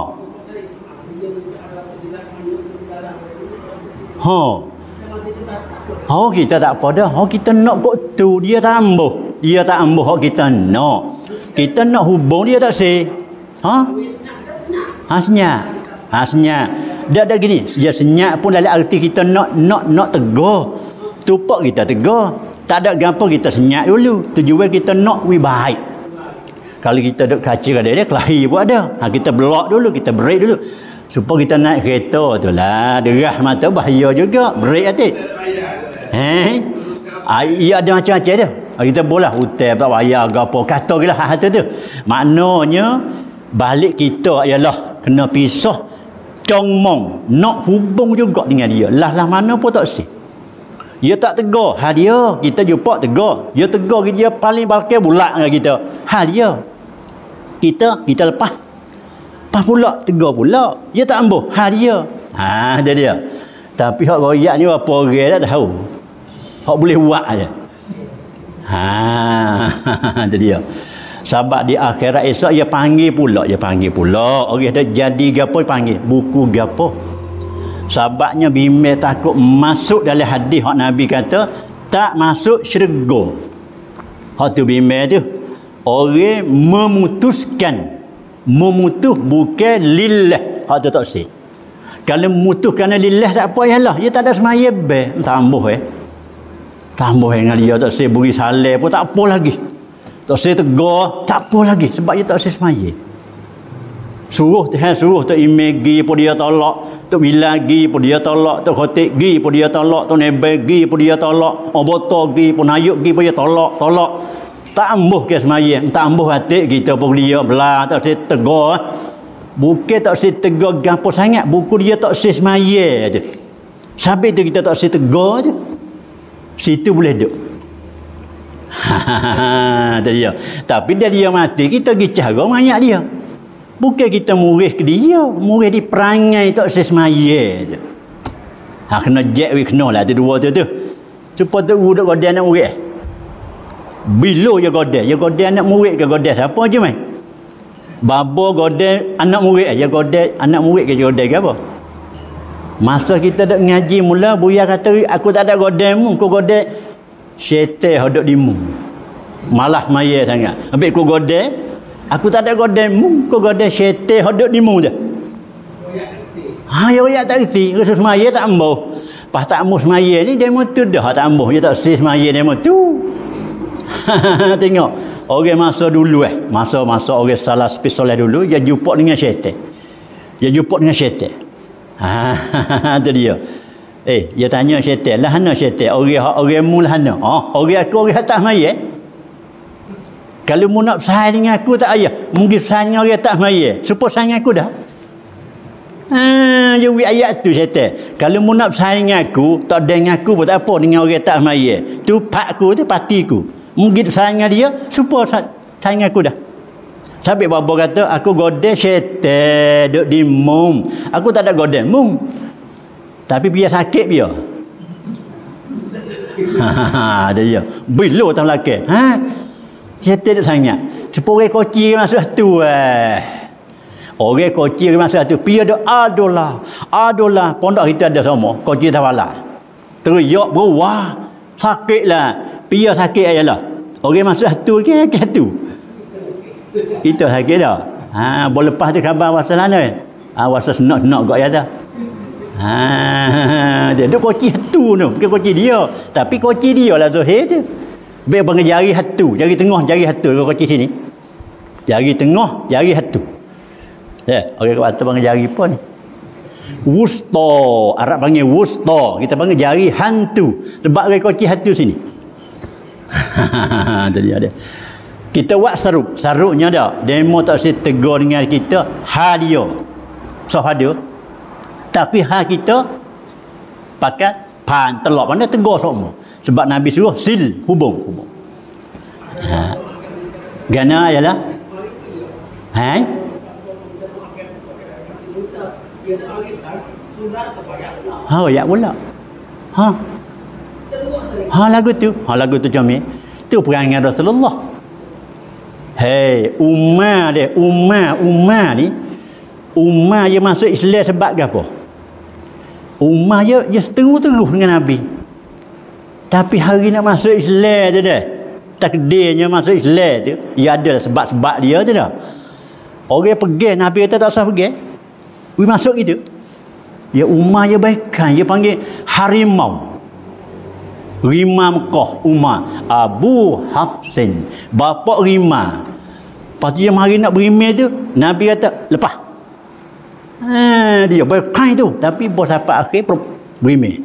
Ha. Oh kita tak apa dah. Oh kita nak kok tu dia tak ambuh. Dia tak ambuh hak kita nak. Kita nak hubung dia tak sih. Ha? Ha senyap. Ha senyap. Dak dak gini, dia senyap pun dalam arti kita nak nak nak tegur. Tupak kita tegur. Tak ada gapo kita senyap dulu. Tujuan kita nak wi baik. Kalau kita duk kaca dia dia kelahi pun ada. Ha kita block dulu, kita break dulu. Supaya kita naik kereta tu lah. Derah mata bahaya juga. Break hati. Eh? Ia ada macam-macam tu. Kita boleh hutan tak payah gapo kata gila hak tu tu. Maknanya balik kita ialah kena pisah congmong, nak hubung juga dengan dia. Lah lah mana pun tak sih. Dia tak tegur, ha dia. Kita jumpa tegur. Dia tegur dia paling balkai bulak dengan kita. Ha dia. Kita kita lepas. Lepas pula tegur pula. Dia tak ambuh. Ha dia. Ha dia dia. Tapi hak royak ni apa orang tak tahu. Hak boleh buat aja. Ha itu dia. Sebab di akhirat esok dia panggil pula, dia panggil pula. Orang dah jadi gapo panggil, buku gapo. Sebabnya bimbel takut masuk dalam hadis hak Nabi kata tak masuk syurga. Hak tu bimbel tu. Orang memutuskan, memutus bukan lillah. Hak tu tak sih. Kalau memutus kerana lillah tak apa yalah, dia tak ada semaya be, tambah eh. Tambah dengan dia tak sih beri saleh pun tak apa lagi. Tak saya tegur, tak apa lagi sebab dia tak saya semaya. Suruh Tuhan suruh tu imej gi pun dia tolak, tu bila gi pun dia tolak, tu khotik gi pun dia tolak, tu nebel gi pun dia tolak, oboto gi pun ayuk gi pun dia tolak, tolak. Tak ambuh ke semaya, tak ambuh hati kita pun dia belah tak saya tegur. Bukan tak saya tegur gapo sangat, buku dia tak saya semaya je. Sampai tu kita tak saya tegur je. Situ boleh duduk. Ha dia. Tapi dia dia mati kita pergi cara banyak dia. Bukan kita murih ke dia, murih di perangai tak sesemaya je. Ha kena jack we kena lah tu dua tu tu. Supaya tu duduk godai nak murid. Bila je godai, je godai anak murid ke godai siapa je mai? Babo godai anak murid aja godai anak murid ke godai ke apa? Masa kita dak ngaji mula buya kata aku tak ada godai mu, kau godai syaitan hodok dimu. Malah maya sangat. Ambil ku godai, aku tak ada godai mu, kau godai syaitan hodok dimu je. Ha ya ya tak reti, khusus maya tak ambuh. Pas tak ambuh semaya ni demo tu dah tak ambuh, dia tak sis semaya demo tu. Tengok orang masa dulu eh, masa-masa orang salah spesial dulu dia jumpa dengan syaitan. Dia jumpa dengan syaitan. Ha tu dia. Eh, dia tanya syaitan, lah hana syaitan? Orang orang mu lah hana. Oh, orang aku orang atas maya. Kalau mu nak bersaing dengan aku tak ayah, mungkin bersaing dengan orang atas maya. Supaya saing aku dah. Ha, dia wi ayat tu syaitan. Kalau mu nak bersaing dengan aku, tak ada dengan aku pun tak apa dengan orang atas maya. Tu pakku tu patiku. Mungkin bersaing dengan dia, supaya saing aku dah. Sampai bapa kata aku godai syaitan duk di mum. Aku tak ada godai mum. Tapi biar sakit biar. Ha ada dia. Bilo tak belakang. Ha. Syaitan duk sangat. Sepore koci masuk tu eh. Orang koci masuk tu biar duk adolah. Adolah pondok kita ada semua. Koci tawala. Teriak berwah. Sakitlah. Biar sakit ayalah. Orang masuk tu ke ke tu. Kita sakit dah. Ha, boleh lepas tu khabar wasal mana? Ah ha, wasal senok-senok gak ya dah. Ha, dia duk koci hatu tu, bukan koci dia. Tapi koci dia lah Zuhair tu. Biar panggil jari hatu, jari tengah jari hatu ke koci sini. Jari tengah, jari satu. Ya, orang kat atas panggil jari apa ni? Wusta. Arab panggil wusta. Kita panggil jari hantu. Sebab orang koci hantu sini. Tadi ada. Kita buat saruk. Saruknya ada. Demo tak boleh tegur dengan kita. Ha dia. So ha dia. Tapi ha kita pakai pan telok mana tegur semua. Sebab Nabi suruh sil hubung. hubung. Ha. Gana ialah. Hai? Ha, ya pula. Ha. Ha lagu tu. Ha lagu tu comel. Tu perangai Rasulullah. Hei, Umar dia, Umar, Umar ni, Umar dia masuk Islam sebab apa? Umar dia, dia seteru-teru dengan Nabi. Tapi hari nak masuk Islam tu dah. Takdirnya masuk Islam tu, dia ada sebab-sebab dia tu dah. Orang pergi, Nabi kata tak usah pergi. Dia masuk gitu. Ya Umar dia baikkan, dia panggil harimau. Rima Mekah, Umar. Abu Hafsin, bapa Rima. Lepas tu dia mari nak berimeh tu, Nabi kata, lepas. Ha, dia baikkan tu. Tapi bos apa akhir berimeh.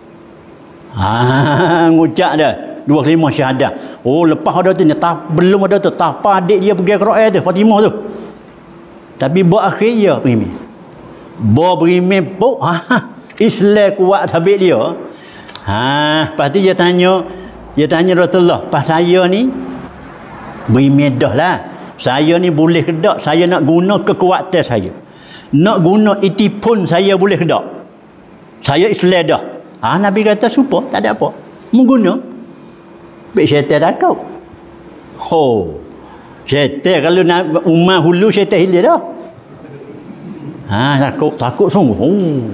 Ha, ngucap dah. Dua kelima syahadah. Oh, lepas ada tu, tak, belum ada tu. Tapa adik dia pergi ke Ra'ayah tu, Fatimah tu. Tapi buat akhir dia berimeh. Bo berimeh pun, ha, Islam kuat habis dia. Ha, lepas tu dia tanya, dia tanya Rasulullah, pas saya ni berimeh dah lah. Saya ni boleh ke tak? Saya nak guna kekuatan saya. Nak guna itipun saya boleh ke tak? Saya Islam dah. Ha, Nabi kata supa, tak ada apa. Mengguna. Baik syaitan takut. Ho. Syaitan kalau nak Umar hulu syaitan hilir dah. Ha, takut, takut sungguh. Oh.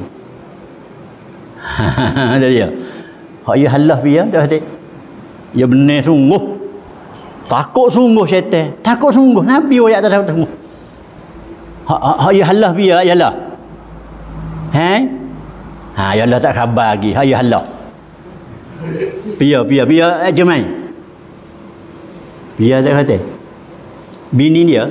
Ha, dia. Hak ya halah dia tak hati. Ya benar sungguh. Takut sungguh syaitan. Takut sungguh. Nabi ayat tak takut sungguh. Hak hak ya halah dia ialah. Hai? Ha, ya Allah tak khabar lagi. Hak ya halah. Biar biar biar aja main. Biar tak hati. Bini dia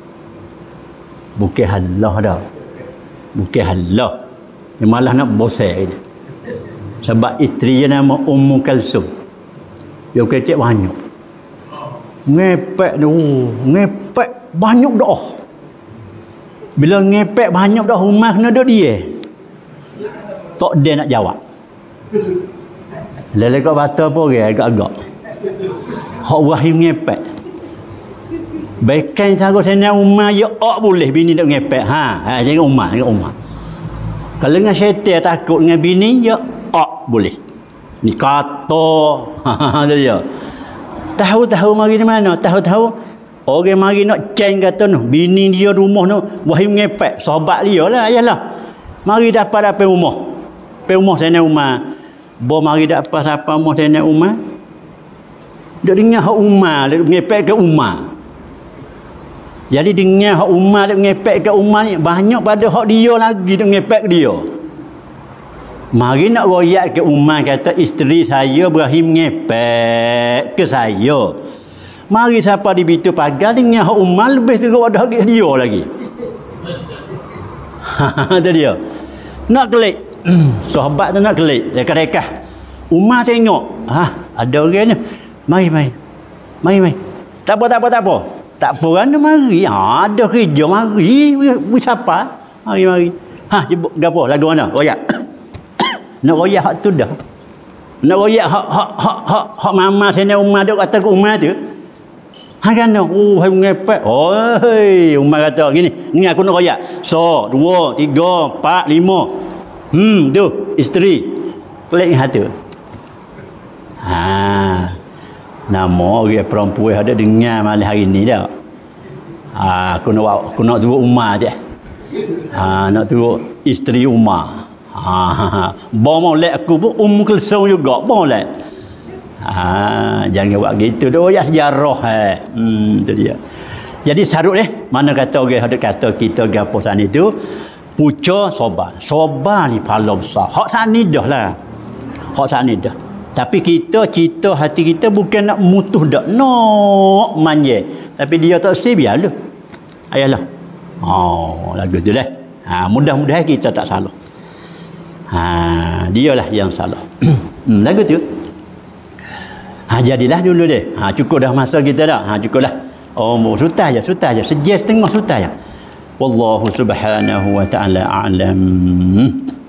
bukan halah dah. Bukan halah. Dia malah nak bosai dia. Sebab isteri dia nama Ummu Kalsum. Dia kecek banyak. Ngepek tu, ngepek banyak dah. Bila ngepek banyak dah, rumah kena duduk dia. Tak dia nak jawab. Lelaki kat bata pun orang agak-agak. Hak Wahim ngepek. Baikkan cara sana Umar ya ok boleh bini tak ngepek. Ha, ha jangan Umar, jangan Umar. Kalau dengan syaitan takut dengan bini ya ok boleh. Ni kata ha dia. Tahu-tahu mari di mana? Tahu-tahu orang mari nak change kata noh, bini dia rumah noh Wahim ngepek, sahabat dia lah ayalah. Mari dapat apa rumah. Pe rumah sana Umar. Bo mari dapat siapa rumah sana Umar? Dia dengar hak Umar, dia ngepek ke Umar. Jadi dengar hak Umar dia ngepek ke Umar ni banyak pada hak dia lagi dia ngepek dia. Mari nak royak ke Umar kata isteri saya Ibrahim ngepek ke saya. Mari siapa di bitu pagar dengar hak Umar lebih teruk pada hak dia lagi. Ha tu dia. Nak kelik. Sahabat tu nak kelik, reka-reka. Umar tengok, ha ada orang ni. Mari mari. Mari mari. Tak apa tak apa tak apa. Tak apa kan mari. Ha ada kerja mari. Wi siapa? Mari mari. Ha gapo lagu mana? Royak. Nak royak hak tu dah. Nak royak hak hak hak hak, hak mama sana Umar duk kata ke Umar tu. Ha kan oh hai ngepek. Oi Umar kata gini, ni aku nak royak. So, dua, tiga, empat, lima. Hmm tu isteri. Kelik hati. Ha. Nama orang perempuan ada dengar malam hari ni dah. Ha aku nak aku nak turut Umar je. Ha nak turut isteri Umar. Ha, bawa molek aku pun Ummu Kulsum juga molek. Ha, jangan buat gitu doh ya sejarah eh. Hmm tu dia. Jadi sarut eh mana kata orang ada kata kita gapo sana itu puca soba. Soba ni paling besar. Hak sana dah lah. Hak sana dah. Tapi kita cita hati kita bukan nak mutuh dak, nak manja. Tapi dia tak si biarlah. Ayalah. Oh, lagu tu dah. Ha, mudah-mudahan kita tak salah. Ha, dialah yang salah. Hmm, lagu tu. Ha, jadilah dulu deh. Ha, cukup dah masa kita dah. Ha, cukuplah. Oh, sudah je, sudah je. Sejam setengah sudah je. Wallahu subhanahu wa ta'ala a'lam.